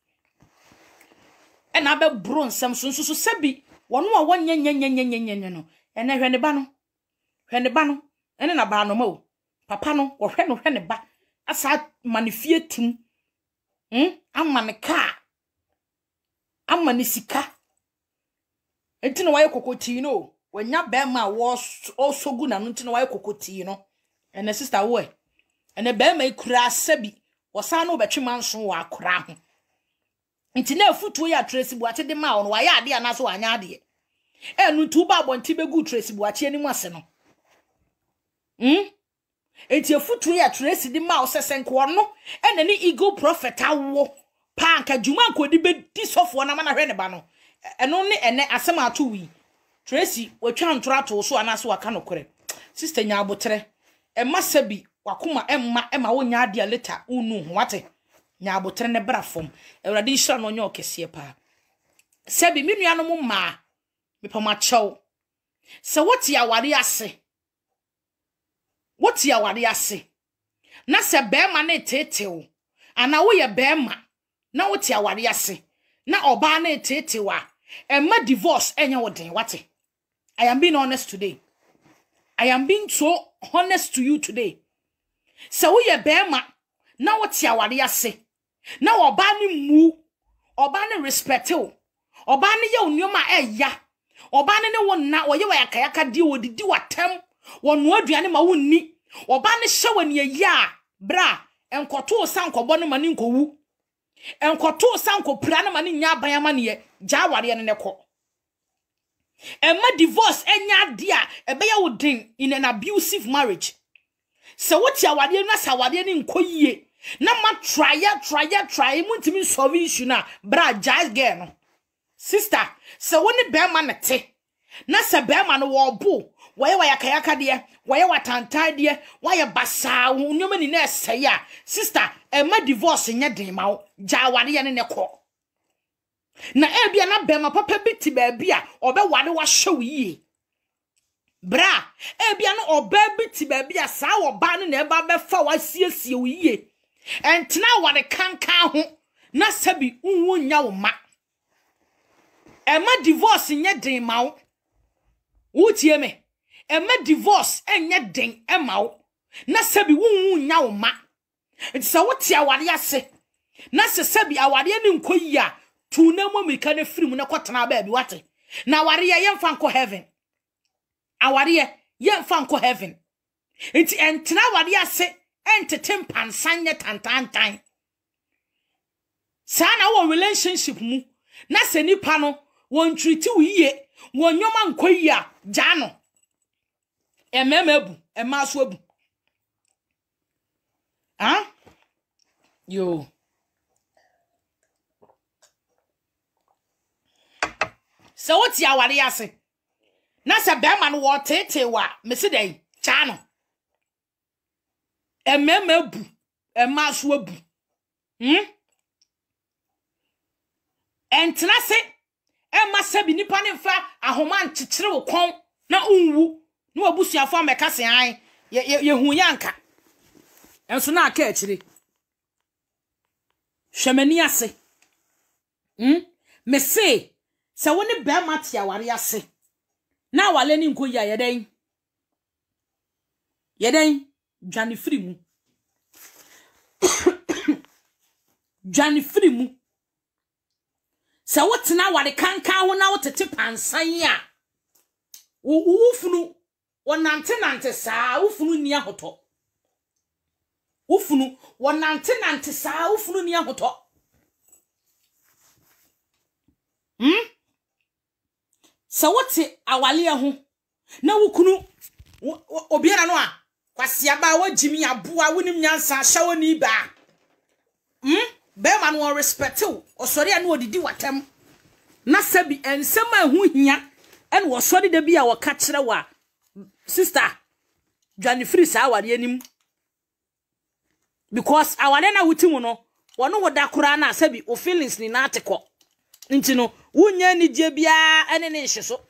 ena ba bronsem so so sebi wono a wonyenyenyenyenyenyen no ena hwe ne ba no ene na ba no ma o papa no wo hwe ne ba asa manifie tim amma ne ka amma ne sika enti no waye kokoti no wanya be ma wo osogu na no enti no waye kokoti no ene sister wo ene be ma ikura asabi wosa no betwe manso wa akora ho enti na afutuo ya Tracy bu ate de ma wo waye ade ana so anya ade enu tu ba bonti begu Tracy bu ache ni mu ase no enti afutuo ya Tracy de ma wo sesenko no ene ni Eagle Prophet awo pa anka juma nkodi be di sofo na ma na hwe ne ba no eno ne ene asem ato wi Tracy watwa ntora to so ana so aka no kore sister nya abotre emma sabi wakoma emma wonya ade a later unu ho wate nya abotre ne brafom ewrade nhira no nya okese pa sabi minua no ma mepama chew se woti aware ase na se bema na tetew ana wo ye bema na woti aware ase na oba na tetew a emma divorce enya woden wate. I am being honest today. I am being so honest to you today. So we ye bema na woti aware ase na oba ni mu oba ni respect o oba ni ye onioma eya oba ni ne wonna wo ye wa yakayaka di odidi watem wonu aduane ma wonni oba ni hye wani ya bra enkoto sankobo ne mani nkowu enkoto sankopra ne mani nya aban ama ne ja aware ne ko emma divorce enya dia ebeya wodin in an abusive marriage. So what ya wade na sawade ni nkoyie na ma try muntimi solve issue na bra jazz girl no sister so woni be ma nete na se be ma no wo bo wo ye yakayaka de wo ye watantan de wo ye basa nyoma ni na eseye a sister emma divorce nya den ma wo ja wade ye ne ko na ebia na be ma papa biti ba bia obe wade wa hwe yie bra ebia no oba biti ba bia sa wo ba no na eba be fa wa siesie wo yie entna wade kanka ho na sabi unwo nya wo ma emma divorce nya den ma wo wutie me emma divorce enya den ema wo na sabi unwo nya wo ma enti sa wotia wade ase na se sabi awade ni nkoyi a tu na mo mika na firi mu na kwotena ba bi wate na awade ye mfa nko heaven awade ye mfa nko heaven enti entna awade ase entetem pansanye tantantan sa na wo relationship mu na se nipa no won treat wo yie won nyoma nkoyi a ja no ememabu emaso abu yo so what ya ware ase na se be ma no wo tete wa mesi dai cha no ememabu emaso abu entna se ema se bi nipa ne mfa ahoma nkyekere wo kon na unwu na wabusuafo ameka se an ye hu yanka enso na aka akire hwemani ase me se woni be ma tia ware ase na wale ni nko ya yeden dwane free mu dwane free mu sa wotena wale kanka ho na wotete pansan a wufunu wonante saa wufunu ni ahoto wufunu wonante saa wufunu ni ahoto sa wote awale ho na wukunu obiara no a kwasia ba wagimi aboa wonim nyansa hyawo ni ba be man won respect o osori anu odidi watam na sabi ensem ahu hia en wo sori da bia wo ka kire wa sister Johnny free sa aware anim because awale na wutimu no wono woda kura na sabi o feelings ni na ateko nti no wunya ni je bia ene ne hyeso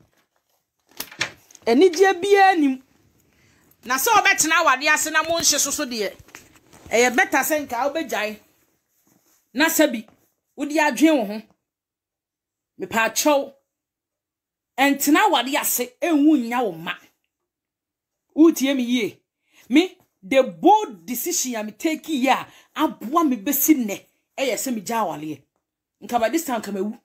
eni je bia nim na so obetena awade ase na mo nhyeso so de eye better senka obejai na sabi wodi adwen wo ho me pa chow entina awade ase enwu nya wo ma utie mi ye me the bold decision I take here aboa me besi ne eye se me ja awale nka by this time kamewu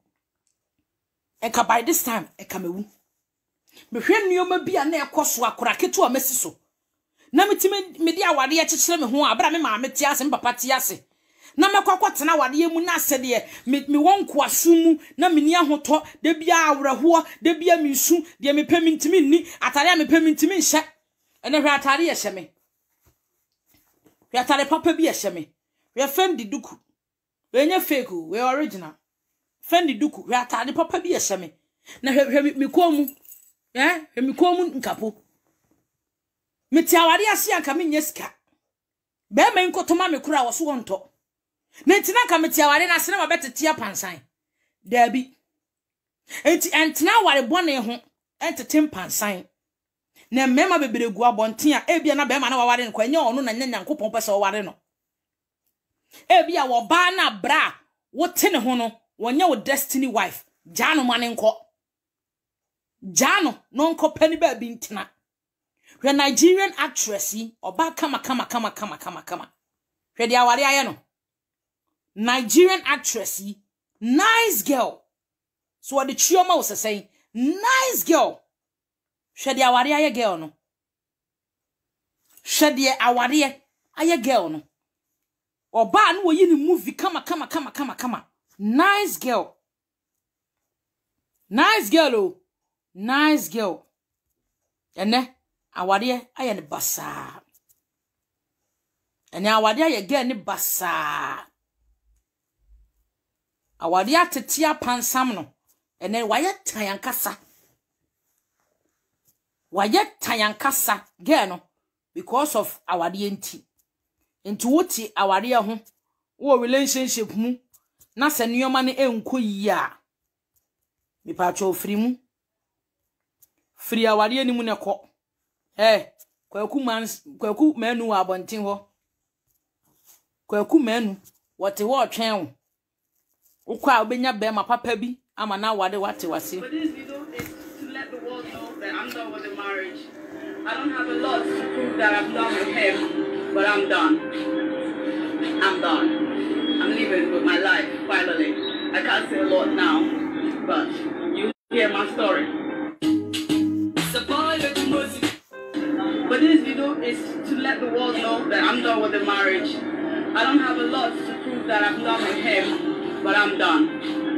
enka by this time e kamewu me hwe nneoma bia na ekoso akora ketu a mesiso na metime me di awade ye kyekere me ho abra me ma meti ase me papa ti ase na mekwakotena awade mu na asede me wonko asumu na me ni ahoto de bia awreho de bia misu de me pemi ntimi ni atare me pemi ntimi nhye ene hwe atare ye hye me hwe atare papa bi ye hye me hwe fendi duku we nya fake we original fendi duku hwe atare papa bi ye hye me na hwe me komu hwe me komu nkapo me ti awade ase anka me nya sika be me nkotoma me kura wo so wonto na ntina ka me ti awade na se na mabetete pansan dabi enti entina ware bone ho entete pansan na mema beberegu abonten a ebia na be ma na waware nko enya ono na nya nyankopon pese waware no ebia wo ba na bra wote ne ho no wonya wo destiny wife jano mane nko jano no nko pani ba bi ntina hwe Nigerian actress oba kama hwe dia aware aye no Nigerian actress nice girl so what the chioma was saying nice girl shedi aware aye girl no shedi aware aye girl no oba no woyi ni movie kama nice girl oh nice girl ene aware aye ne basa ene aware aye girl ne basa awade atetia pansam no ene waye tayankasa girl no because of awade enti wuti awade ho wo relationship mu na se nneoma ne enko yi a mi pa cho free mu free awade ni mu ne ko kwaku manu wa abonten ho kwaku manu wote wo twen ukwa obenya be ma papa bi ama na wade wate wase.
But this video is to let the world know that I'm done with the marriage. I don't have a lot to prove that I'm done with him, but I'm done. I'm leaving with my life finally. I can't say a lot now, but you hear my story. But this video is to let the world know that I'm done with the marriage. I don't have a lot to prove that I'm done with him. But I'm done.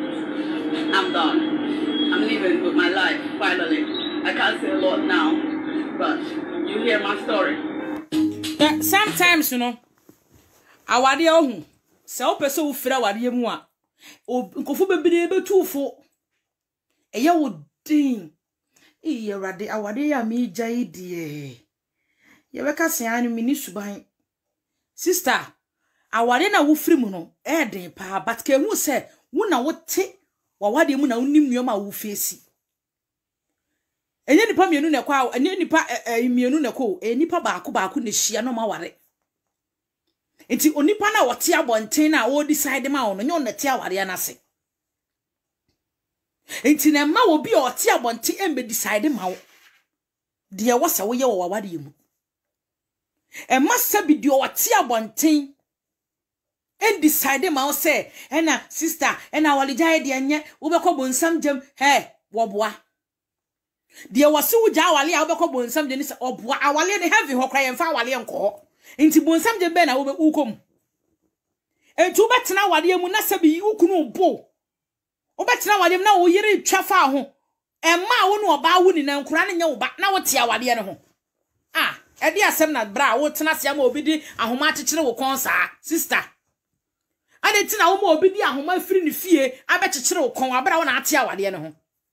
I'm leaving with my life, finally. I can't say a lot now, but you hear my story.
Yeah, sometimes, you know, awade ohu, se o pese wo fira awade mu a, nkofo bebere betufo. Eye wo din. Iye rade awade ya me gyae die. Ye beka se anu mini suban. Sister, aware na wo firi mu no den pa but ke hu se wo na wo te wawade mu na wonim nneoma wo fesi enye nipa mienu ne kwa enye nipa mienu ne ko nipa baako ne hia no ma ware enti onipa na wote abonten na wo decide ma wo no nyo na te aware na se enti na ma obi o te abonte embe decide ma wo de wasa wo ye wo wawade mu ma sabi de o te abonte en decide ma wo say ena sister ena walijaye de anye wo be ko bonsam jam wo boa de wase wo ja awale a wo be ko bonsam de ni se oboa awale ne heavy ho kra ye mfa awale enko enti bonsam jam be na wo be ukom enti wo betena awale mu na sabi ukunu bo wo betena awale mu na wo yire twafa ho emma wo no oba wo ni na nkura ne nya wo ba na wo te awale ne ho edi asem na bra wo tena sia ma obi di ahoma akekere wo kon saa sister ade tina wo ma obi di ahoma firi ne fie abekekere wo kon abra wo na ate awale ne ho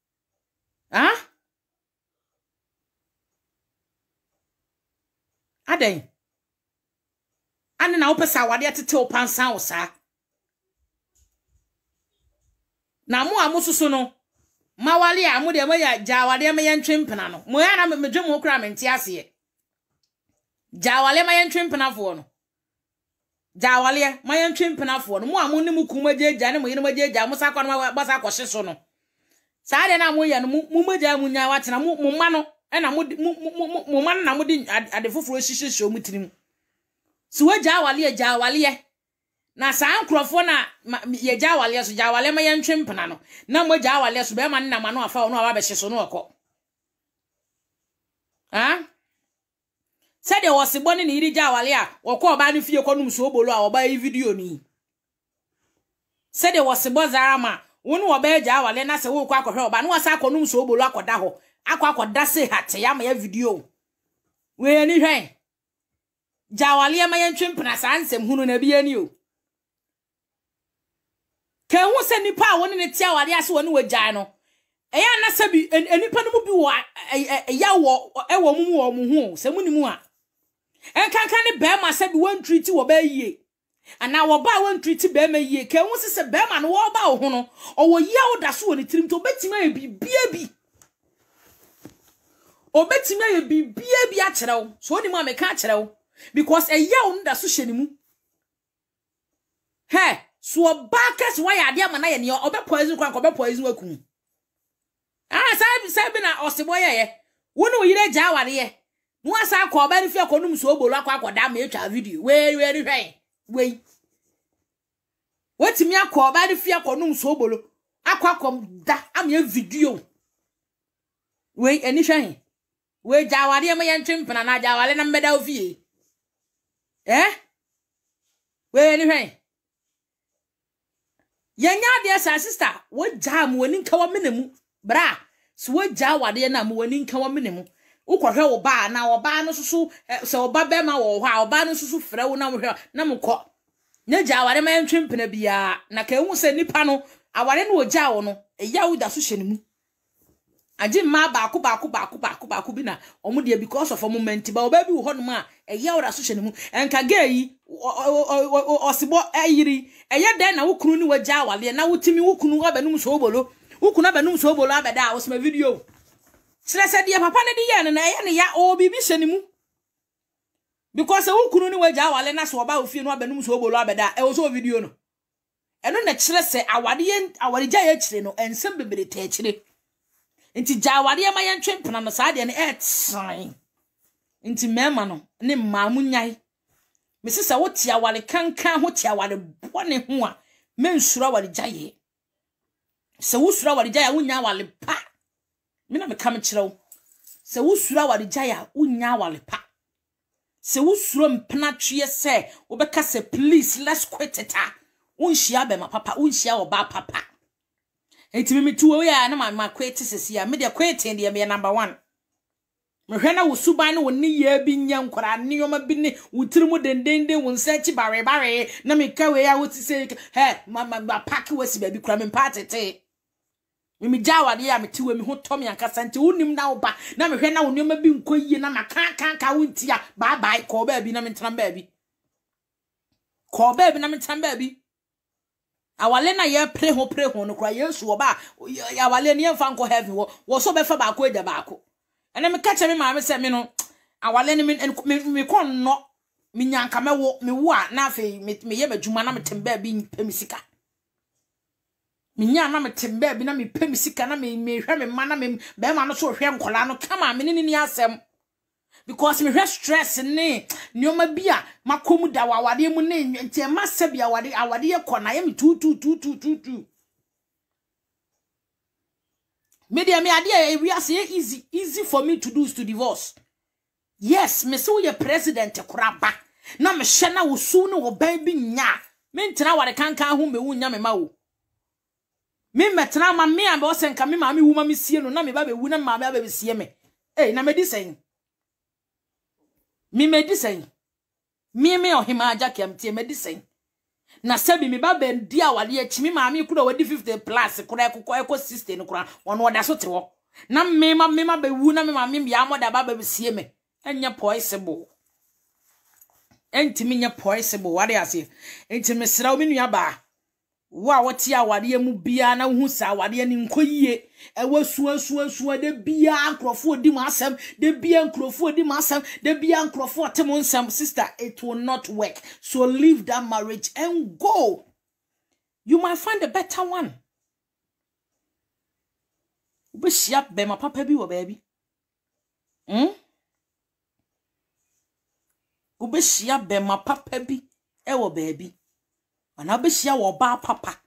aden ane na wo pesa awale atete wo pansan wo saa na mo amususu no mawale a mo de ya jawale ma yentwempena no mo ya na medwem ho kra mente ase jawale ma yentwempena fo no jawale ma yentwempena fo no mo amu ne mu kuma jeja ne mo yene ma jeja mo sakwa no basa kwhye so no saa de na mo ya no mo maja mu nya watena mo ma no na mo ma na mo di ade foforo hyehyehye o mutirim so wa jawale na saa nkrofo na ye jawale so jawale ma yentwempena no na mo jawale so be ma na ma no afa no aba be hye so no okọ said there was a bonny ni jawale a wokọ ba no fie konum so obolo a oba yi video ni said there was a bozara ma wonu oba jawale na se wo kwa akohwe oba no wasa konum so obolo akoda ho akoda se hate ya ma ya video we ni hwen jawale ma yentwempena saa nsem hunu na bia ni o ke hu se nipa a woni ne tia wale ase woni wagyan no eya na sabi enipa no mu bi wo ya wo ewo mu wo mu hu se muni mu a enkanka ne be ma sabi won treat wo ba yie ana wo ba won treat be ma yie ke hu se be ma no wo ba wo hu no owo ya wo da so woni tirim to betima ye bibia bi obetima ye bibia bi a kyerɛw so oni mu a meka kyerɛw because eya wo da so hye ni mu so backers why ade amana ye ne obe poison kwa obe poison akun sabi na osebo ye wonu yire ja aware ye no asa akọ oba ni fi akonum so obolo akọda ma etwa video we hwen wetimi akọ oba ni fi akonum so obolo akọda ama video we eni hwen we ja aware ma ye ntwempena na ja aware na mbeda ofie we eni hwen yanya de sa sister wo jam woni nka wa menemu bra so wo ja wade na mo woni nka wa menemu ukohwe wo ba na wo ba no susu se wo ba be ma wo ho a wo ba no susu frɛ wo na mo hwe na mo kɔ nya ja wade ma yentwempena bia na ka hu se nipa no aware no wo ja wo no eya wo da so hye ne mu aje ma baako bi na omo de because of a moment ba oba bi wo hono ma eya wo da so hye ne mu enka gayi osibo ayiri eye den na wukunu ni waja awale na wutimi wukunu abanum so obolo wukunu abanum so obolo abeda wo sema video sirese de papa ne de ye na eye ne ya o bibi hye ne mu because wukunu ni waja awale na so oba ofie no abanum so obolo abeda e wo so video no eno na sirese awade ja ye kire no ensem bebere ta kire nti jawade ma ye ntwempena no saa de ne etsan nti mema no ne maamu nyai mesisa wo tia wale kankan ho tia wale bone ho a mensura wale jaye se wo sura wale jaye wonya wale pa me na me kam kirew se wo sura wale jaye wonya wale pa se wo sura mpena twie se wo beka se please let's quit it unhia be ma papa unhia oba papa enti me tuwo ya na ma quit sesia me de quit de me number 1 mehwe na wo suban no woni ye bi nya nkora nioma bi ne wutirimu dendende wo nsachi bare na me kawe ya wo ti se ma pack wasi ba bi kura me patete me jawa de ya me tiwe me ho tom yankasa nti wonim na wo ba na mehwe na wo nioma bi nkoyie na maka wonti ya bye ko ba bi na me ntram ba bi ko ba bi na me ntram ba bi awale na ye pre ho no kura yesu oba awale ne yemfa nko heaven wo so be fa ba ko eja ba ko ene me kache me ma me se me no awale ne me kon no me nyanka me wo a na afi me ye badwuma na me temba bi pamisika Minya na me tembe bi na me pem sika na me hwe me ma na me be ma no so hwe nkola no kama me ni asem because me hwe stress ne nyoma bia makomu da wawade mu ne ntie massa bia awade ye kona ye me tu media me ade we are say easy for me to do is to divorce. Yes, me so ye president koraba na me hye na wo su ne wo ban bi nya me ntina wade kankan ho me wu nya me ma wo me metra ma me ambe osenka me ma me wu ma me sie no na me ba be wu na ma ba be sie me na me di sen me di sen me ohima ajakem tie me di sen na sabi me ba be di awale achi me ma me kura wadi 50 plus kura ekoko 60 no kura wono oda so te wo na me ma be wu na me ma me bia moda ba be sie me enya possible entimi nya possible wade ase entimi sra wo me nua ba wa woti awade mu bia na hu sa awade ni nkoyie ewo suan de bia ankrofo odi mu asem de bia ankrofo odi mu asem de bia ankrofo atemo nsam. Sister, it will not work, so leave that marriage and go. You might find a better one. Ube shia be ma papa bi wo baby ube shia be ma papa bi e wo baby ana be shia wo ba papa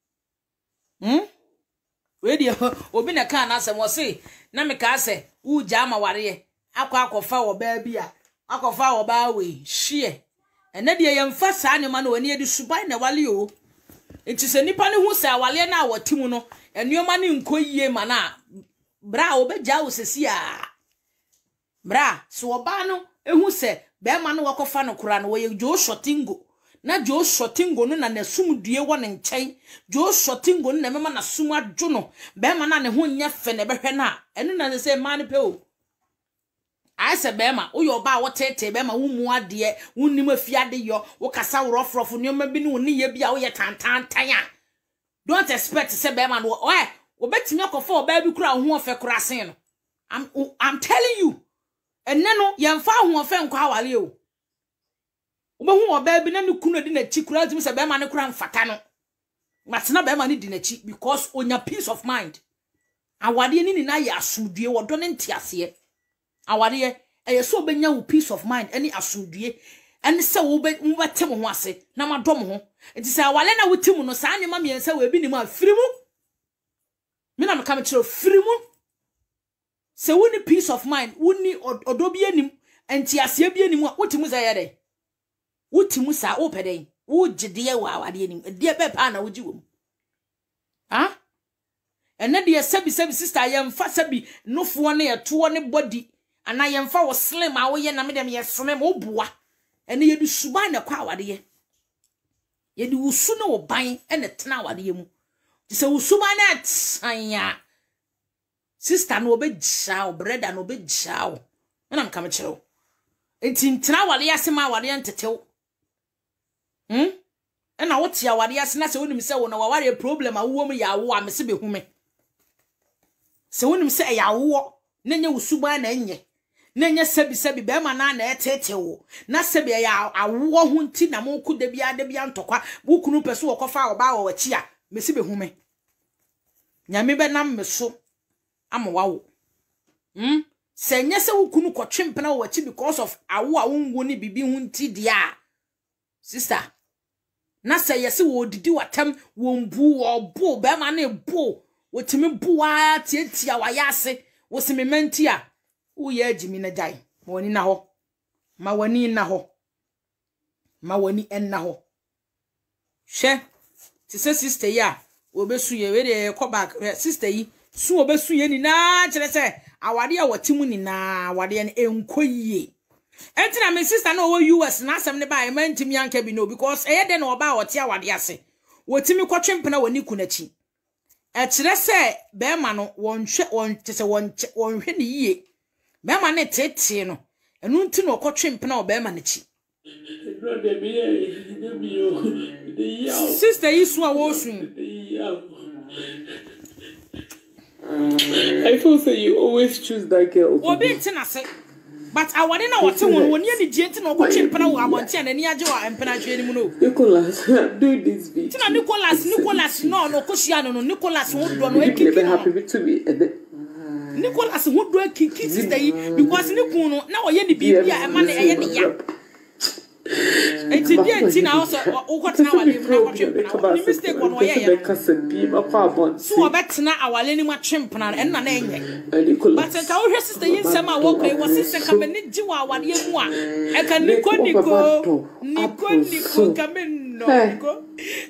we dey obi na kan na se mo se na me ka se u jama ware akwa wo baby a akwa wo ba we hie ene de yemfa saa ne ma na wani edi subai na wale o enti se nipa ne hu sa wale na awatimu no enuoma ne nkoyie ma na bra obegya wo sesi a bra so oba no ehu se be ma no wakofa no kura no we jo shotingo na jo shotingo no na nasum due wo ne nchen jo shotingo no na mema na sum adwo no be ma na ne ho nya fe ne behwe na enu na se ma ne pe o ai se be ma wo yo ba wo tete be ma wo mu ade wo nim afiade yo wo kasa wo rofrofo ne ma bi ne wo ne ye bia wo ye tantantan a don't expect se be ma no wo betimi akofo oba bi kura ho ofe kura sen no I'm telling you enne no yemfa ho ofe nkwa awale o obehu oba bi na ne kunu di na chi kura timi se be ma ne kura mfata no matena be ma ne di na chi because onya peace of mind awade ni na ya asudue wo do ne ntiase awade e so obenya wo peace of mind any asudue ene se wo betem ho ase na madom ho enti se awale na wotim no saa nyema miensa we bi ni mu afirimu me na me come to firimu se woni peace of mind woni odo bi anim enti ase bi anim wotimu za yede wotimu sa opeden wo gide wa awade anim de be pa na wogi wom ha ene de sabi sister yemfa sabi nofo ne yeto ne body ana yemfa wo slim a wo ye na me dem ye slim wo boa ene ye du suban na kwa awade ye de wusu no wo ban ene tena awade ye mu se wusuba na tsanya sister no obegya o brother no obegya o na am kam kire o enti ntina wale yasema wale ntetew na wotia wale yasena se wonim se wo na waware problem a wo mu ya wo a mese behume se wonim se ya wo na nya wusuba na enye na nya sabi be ma na etetew na sabi ya awo ho nti na mo ku da bia ntokwa wo kunu pese wo kofa oba wo wachi a mesi behume nyame be nam meso amawawo senye se wukunu kwotwempena wachi because of awo a wonwo ni bibi hu nti dia sister na se yesi wo didi watam wonbu wo bo be ma na bo wotimi buwa tietia wayase wosimementi a wo ye agimi na dai woni na ho ma woni na ho ma woni enna ho hwe ti se sister ya obesu ye we de come back sister yi su obesu ye ni na kire se awade a watimu ni na awade en enkoyie entina me sister na wo US na asem ne ba e mantimi anka bi no because eye de na oba wote awade ase wotimi kwotwempena woni kunachi e kire se be ma no wonhwe ni yie be ma ne tete no enu nti no kwotwempena oba ma ne chi sister yi su a wo su
I feel so you always choose that girl.
Obi ntina se But I want to know what one year the gent no go chimp na wo abonti and ani age wa empena twe ni mu no.
Nicholas, I'm doing this video.
Tina Nicholas no kosia no Nicholas wo do no
Make me happy to be
Nicholas wo do kiki sister yi because ni kun no na wo ye ni bibia e ma na eye ne ya. Enti dia tina also wo kwatena wale mu na kwatwe ni mistake wo no ye ye. So obetena awale ni mu atwempena en na enye. But nka wo hwe sister yi nsema wo kai wo sister ka me ni ji wa awale mu a e ka niko ka me no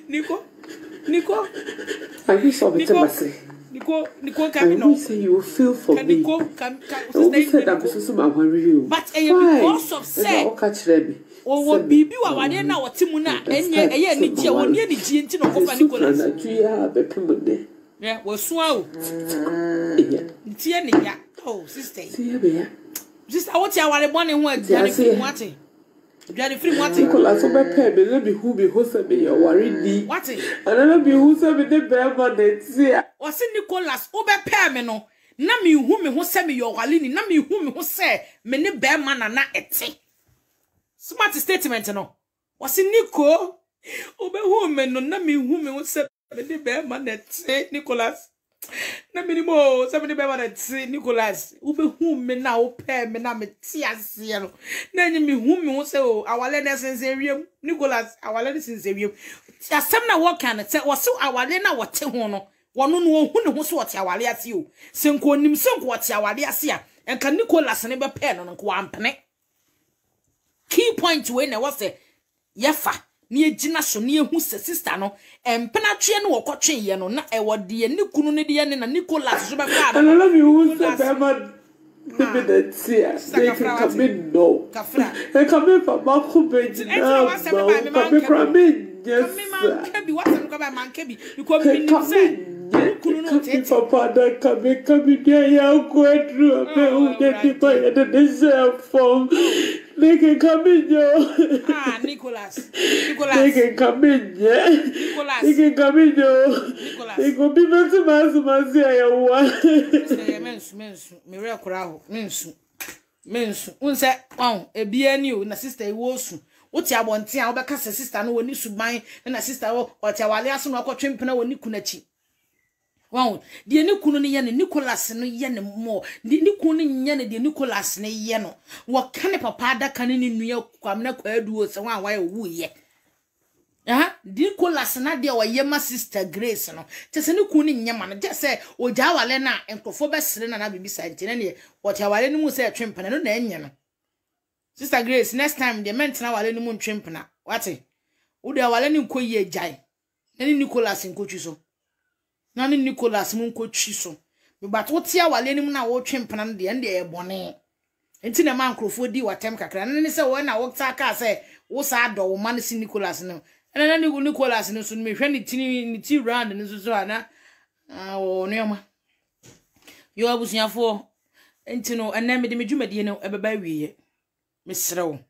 Nico
I wish I would say
Nico come no.
Say you will feel for me.
Nico
come said I'm so my worry.
But because of say o bibi wa wade na wote mu na enye eye ni tie woni ni die nti no kofa Nicholas
na tuya bepemude
yeah wo so awo tie ni ya oh sister sister what ya ware bone ho aduane free mu ate aduane free mu ate
Nicholas so bepe be let me who be ho se be your worry di
what
another be who se be the bear de tia
o se Nicholas o bepe me no na me hu me ho se me your wale ni na me hu me ho se me ne bear man na ete smart statement no was Nico obe hu me no na me hu me se me de be ma na te Nicholas na me ni mo se me de be ma na te Nicholas obe hu me na o pe me na me ti ase no na nyi me hu me se o awale na sense wiem Nicholas awale na sense wiem asem na wo kan te wo se awale na wo te ho no wono no hu ne ho so wo te awale ase o senko nim senko wo te awale ase a enka Nicholas ne be pe no nko ampene key point we na was say yefa ni ejina so ni ehu se sister no empena twe no wokotwe ye no na e wode ni kunu ne de ne na Nicholas so be ka
I love you who say Bema the tia they can come in no
kafra
e come in for mako beji na come in from me yes
can be what no come man can be because me ni say kunu no te
papa da come dia ya kwedru be u de tipo ya de cell phone they can come in yo
Nicholas
they can come in yeah
Nicholas
they can come in yo
Nicholas
they go be better mas ya wa
mensu me re kora ho mensu unse ebia ni o na sister e wo su wote abonte a wo beka sister no woni suban na sister wo ote awale aso no akotwempena woni kunachi wow die ne kunu ne ye ne Nicholas no ye ne mo ni kunu nye ne die Nicholas ne ye no wo kane papa da kane ne nua kwamna kwaadu se wa wa wu ye Nicholas na de wo ye ma sister Grace no te se ne kunu nye ma no je se oja wale na enkofo besere na bibi sante ne wote awale ne mu se twempena no na enye no sister Grace next time the mentena wale ne mu twempena wate wo de awale ne nkoyi ejai ne Nicholas nkotwi so na ni Nicholas mu nkotwi so me bato tia wale nim na wo twempena no de e bone enti na man krofo di watem kakra na ni se wo na wo ta ka se wo sa do wo man si Nicholas no na ni Nicholas no so me hwe ni ti round ni so ana o neoma yo abusuafo enti no ena me de medwumadie no ebeba wiye mesrew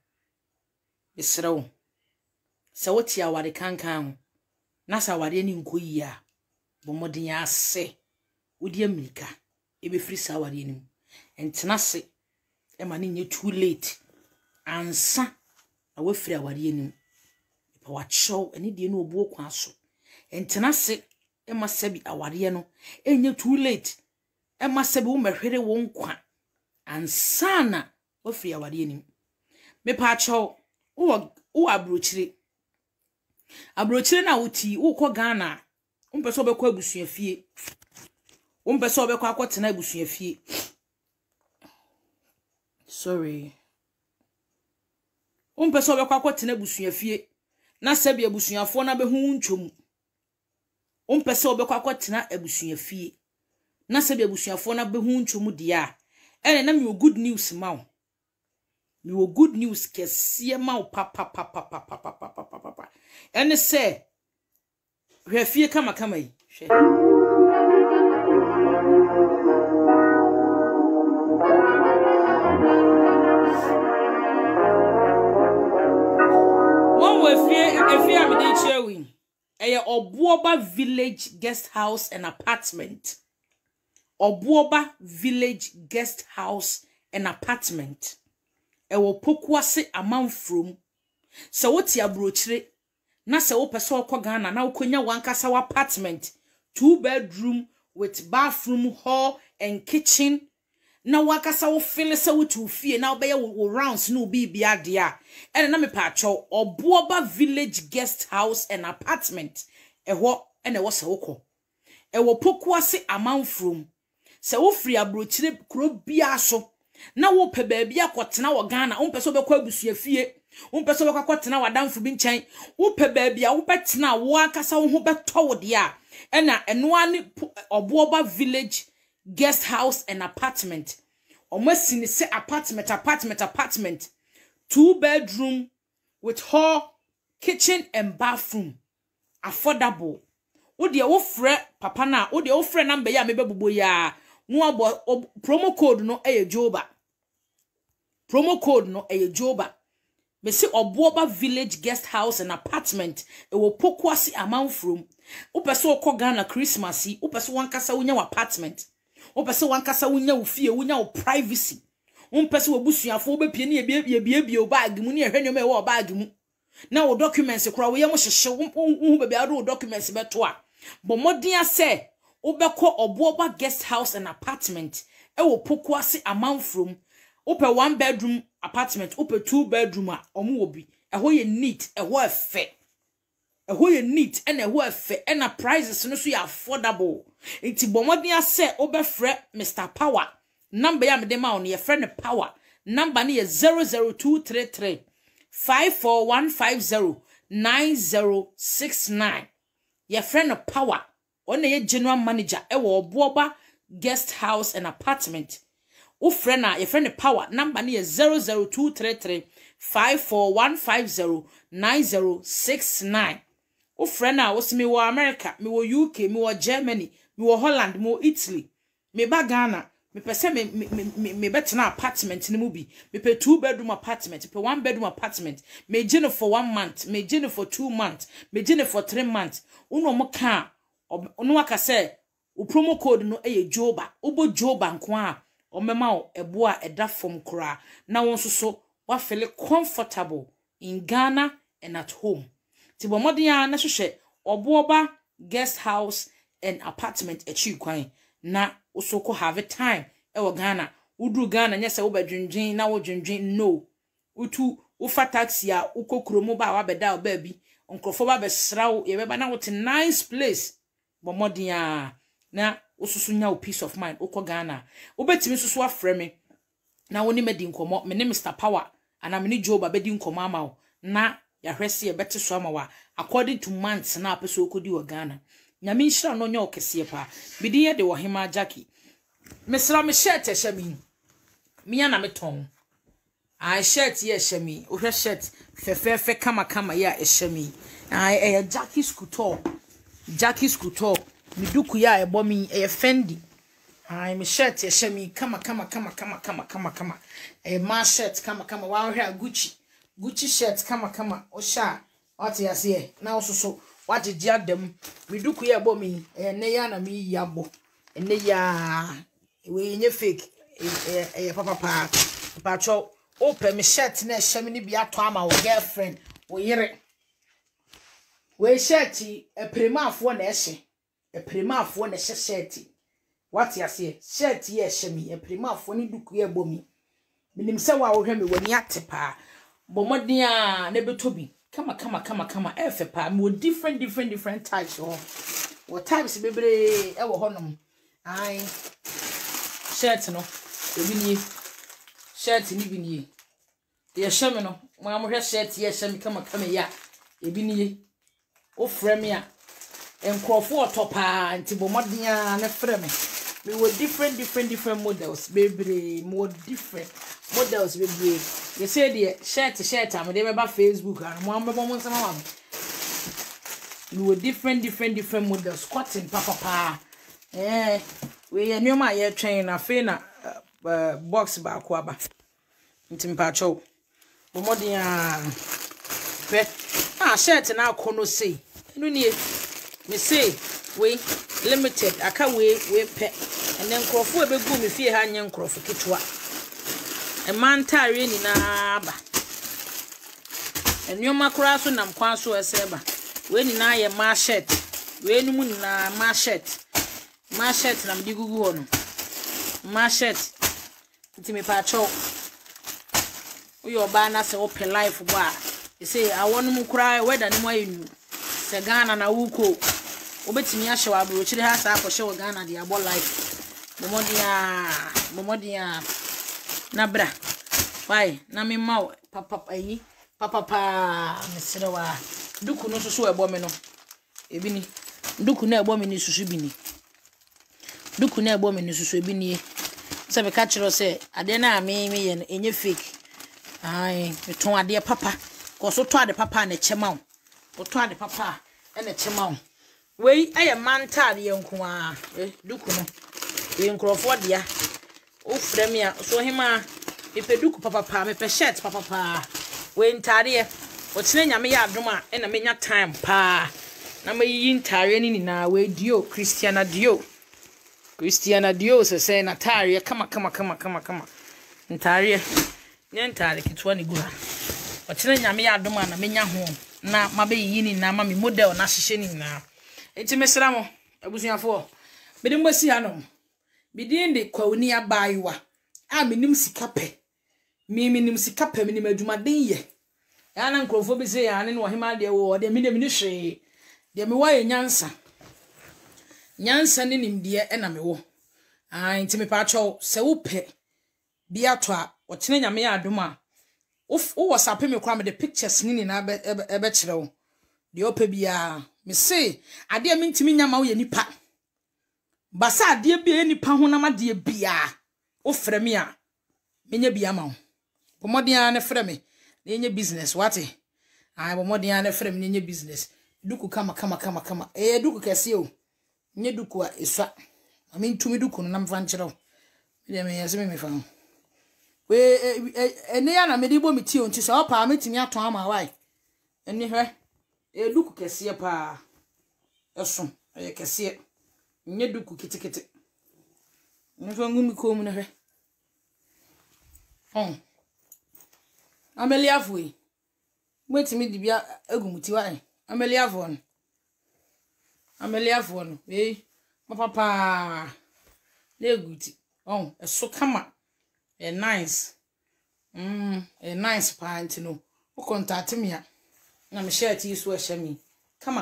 se wo tia wade kankan na sa wade ni nkoyi a bomodin ya ase wodi America ebe free sawari nim entena se e ma nye too late ansa na we free awari nim pa wa show eni de no obu okwa so entena se e ma sabi awari no enye too late e ma sabi wo mehwere wo nkwa ansa na we free awari nim me pa show wo abrochire na wuti wo ko Ghana Umpeso be kwa abusuafie. Umpeso be kwa akwatena abusuafie. Sorry. Umpeso be kwa akwatena abusuafie. Na sebi abusuafo na be hu ntwom. Umpeso be kwa akwatena abusuafie. Na sebi abusuafo na be hu ntwom dia. Ene na me good news ma wo. Me good news kese ma wo papa. Ene se Refie kama yi One we am dey chewi eye Obuoba Village Guest House and Apartment. Obuoba Village Guest House and Apartment. ewo Pokuase amanfrom se woti abrochire na se wo pese okọ Ghana na ukonya wankasa wa apartment 2-bedroom with bathroom, hall and kitchen. Na wakasa wo feel se wo tu fie na obeye wo rounds no bi bia dia. E na me pa cho Obuoba Village Guest House and Apartment. Eho e na wo se wokọ. Ewo Pokuase amanfrom. Se wo free abrochire kro bia so. Na wo pe baabi akotena wo Ghana, wo pese obekọ abusua fie. Wo pese obekọ akotena wadamfo bi nchen. Wo pe baabi a wo betena wo akasa wo ho beto wo dia. Ena enoane Obuoba Village Guest House and Apartment. Omwesi ni se apartment 2-bedroom with hall, kitchen and bathroom. Affordable. Odi wo frɛ papa na odi wo frɛ number ya mebebubo ya. No abo promo code no Joba. Promo code no Joba. Me se Obuoba Village Guest House and Apartment. Ewo Pokuase amanfrom. Upese okọ Ghana Christmas yi, upese wankasa wonya wa apartment. Upese wankasa wonya wo fie, wonya wo privacy. Umpese wo busuafo obepie ne ye bag mu ne ehwe nyoma e wo bag mu. Na wo documents kura wo ye mo hyehye wo baabi ado wo documents beto a. Bo modin ase obekọ Obuoba Guest House and Apartment e wo Pokuase amanfrom. Upe 1-bedroom apartment, upe 2-bedroom a omo obi. Eho ye neat, eho efe. Eho ye neat and eho efe and a prices no so affordable. Iti bomodin ase obefre Mr. Power. Number ya me de ma on ye friend Power. Number ni 00233 54150 9069. Ye friend Power. One ye general manager ewo Obuoba Guest House and Apartment. Ufrena ye friend Power. Number ni 00233 54150 9069. Ufrena was me wo America, me wo UK, me wo Germany, me wo Holland, me wo Italy. Me ba Ghana, me pese me betena apartment ni mu bi. Me pe 2-bedroom apartment, me pe 1-bedroom apartment. Me jine for 1 month, me jine for 2 months, me jine for 3 months. Uno mo ka, ono waka se, u promo code no Joba. Ubo Joba nkwa, o mema o eboa eda from kura. Na wonso so wa feel comfortable in Ghana and at home. Tibo modia na hwehwe Obuoba Guest House and Apartment echi kwan na usoko have time ewo Ghana. Udru Ghana nyese wo badwendwen na wo dwendwen no. Utu ufa taxi a ukokromo ba wa beda obabi onkrofo ba besrawo ye beba na wo te nice place. Bo modia na ususu nya peace of mind ukọ Ghana. Ubetimi susu afre me na woni medi nkomo me ne Mr. Power ana me ne Joba bedi nkomo ama wo na ya hwese ye bete so ama wa according to months na apeso okodi wo Ghana. Nyame nhira no nya okese pa bidi ye de wo hema Jackie mesra me shirt e hye mi na me ton I shirt ye hye mi o hwe shirt fefefe kama ya e hye mi I Jackie Scooter mi duku ya e bo mi e Fendi I me shirt ye hye mi kama e ma shirt kama wa hwe Gucci shirt kama osha what ya say na ososo what je adem mi duku ya bo mi ne ya na mi yabo ne ya we nye fake papa pacho open me shirt na hye mi bi ato ama wo girlfriend wo yire we shirt e premafo na hye shirt what ya say shirt ye hye mi e premafo ni duku ya bo mi minim se wa wo hwe mi wani atepa Bomodia nebetobi kama efe pa mo different types or types bebre e wo honom ai shirt no ebini shirt ni bini ye shame no mo amhwe shirt ye shame kama ya ebini o frame ya enkrofo otopa nti bomodia ne frame we were different models bebre more different models bebre. You say the shirt am dey be Facebook and mo ambebo mo nsema am. We were different models cotton papa. We nyoma ye train na fe na box ba ko aba. Ntimpa cho. Bo modin pe. Shirt na akono sei. Enu nie. Me say we limited aka we pe. And then crofo e be gu me fie ha nya crofo kitwa. E man tare ni na ba. Enyoma kura so nam kwan so eseba. We ni na ye ma shirt. We ni mu ni na ma shirt. Ma shirt nam di gugu ho no. Ma shirt. Nti me pa cho. Uyo ba na se open life bo a. E say awon mu kura weather ni mo ayinu. Se Ghana na wuko. Obetimi ahye wa bro chire ha sa akọhye wo Ghana de abo life. Momodia. Na bra. Why? Na me ma papa yi. Papa mesere wa. Duku no susu ebo me no. Ebi ni. Duku na ebo me ni susu bi ni. Duku na ebo me ni susu ebi ni. Se be ka kiro se ade na me ye no enye fake. Ai, me ton ade papa. Ko so to ade papa na chema wo. O to ade papa e na chema wo. Wei aye mantade ye nko a. Duku no. E nkrofo dia. O frame a so hima epe duku papa me pe shirt papa. We ntare o tine nyame ya adom a na menya time pa na mayi ntare ni na we dio Christiana dio se na tare kama ntare nye ntare kitwa ni gura o tine nyame ya adom a na menya ho na mabeyi ni na ma me model na hyehye ni na enti mesra mo abusuafo bede mbasi hanom bidin de kwawni abaiwa a menim sikape nim sikape menim adwumaden ye ya na nkrofo bi se ya ne no hema de wo de me ni hwe de me wa nyansa ni nimde e na me wo nti me pa cho se wo pe bia to a o tene nyame ya adom a wo WhatsApp me kwa me de pictures ni na ebe kire wo de ope bia me se ade me ntimi nyama wo ye nipa basa ade bia nipa ho na ma de bia wo frɛ me a menya bia ma wo pomodin na frɛ me na enye business wate ai pomodin na frɛ me na enye business duku kama duku kese o nye duku a eswa ami ntumi duku no na mfa nkyerɛ wo me me yese me fa we ene ya na me di bo mi ti o nti so pa metimi aton ama wai eni hwe duku kese pa eso kese nye duku kitikiti nfa ngumi ko mu na hwe Amelia Fui. Metimi dibia agumuti wai. Amelia Fon. Papa. Leguti. So kama. Nice. Nice pa ntino. O contact me a. Na me share ti so ehye mi. Kama.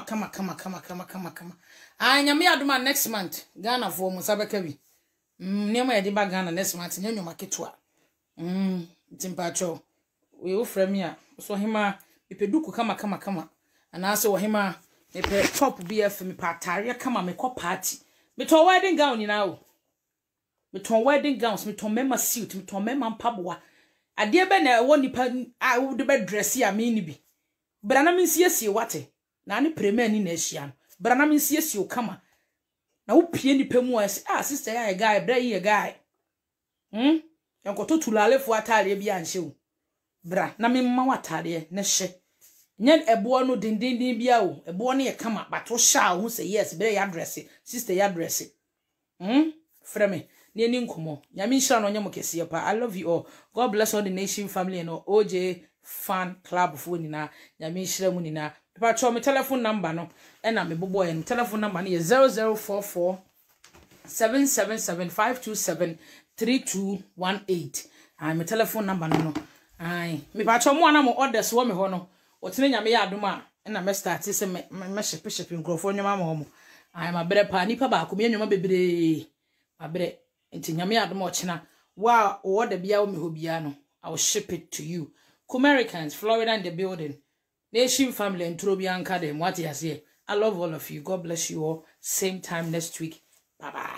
Nyame adoma next month. Ghana for mo sabeka bi. Niam ya di ba Ghana next month nyanyo maketwa. Timpacho. We wo frɛ me a so hima mepeduku kama ana so wo hima mepe top bf me patare kama me kɔ party me to wedding gown ni na o me to wedding gowns me to mema suit me to mema mpaboa ade be na wo nipa a wo de be dress ya me ni bi bra na me siesie wate na ne premier ni na ahia no bra na me siesie o kama na wo pie nipa mu a sister ya guy bra ye guy enkoto tulalefo atare bi anhye o bra na me mma watare na hye nyen ebo no dindindin bia o ebo no ye kama bato sha ho say yes bra ya dress sister ya dress frɛ me ne ani nkomo nyame nhira no nyamo kese pa. I love you all. God bless all the nation family and OJ fan club fo nyina nyame nhira mu nyina pa cho me telephone number no na me bobo en telephone number no ye 0044 777 527 3218. My telephone number no. Me pa cho mo na mo orders wo me ho no. O tene nyame ya adom a na me start se me ship nkrofo nyama mo mo. Ma bere pa nipa ba ko me nyama bebre. Ma bere enti nyame ya adom o chena. Wa order bia wo me ho bia no. I will ship it to you. Americans, Florida in the building. Nation family and Trobian Academy. What you say? I love all of you. God bless you all. Same time next week. Bye bye.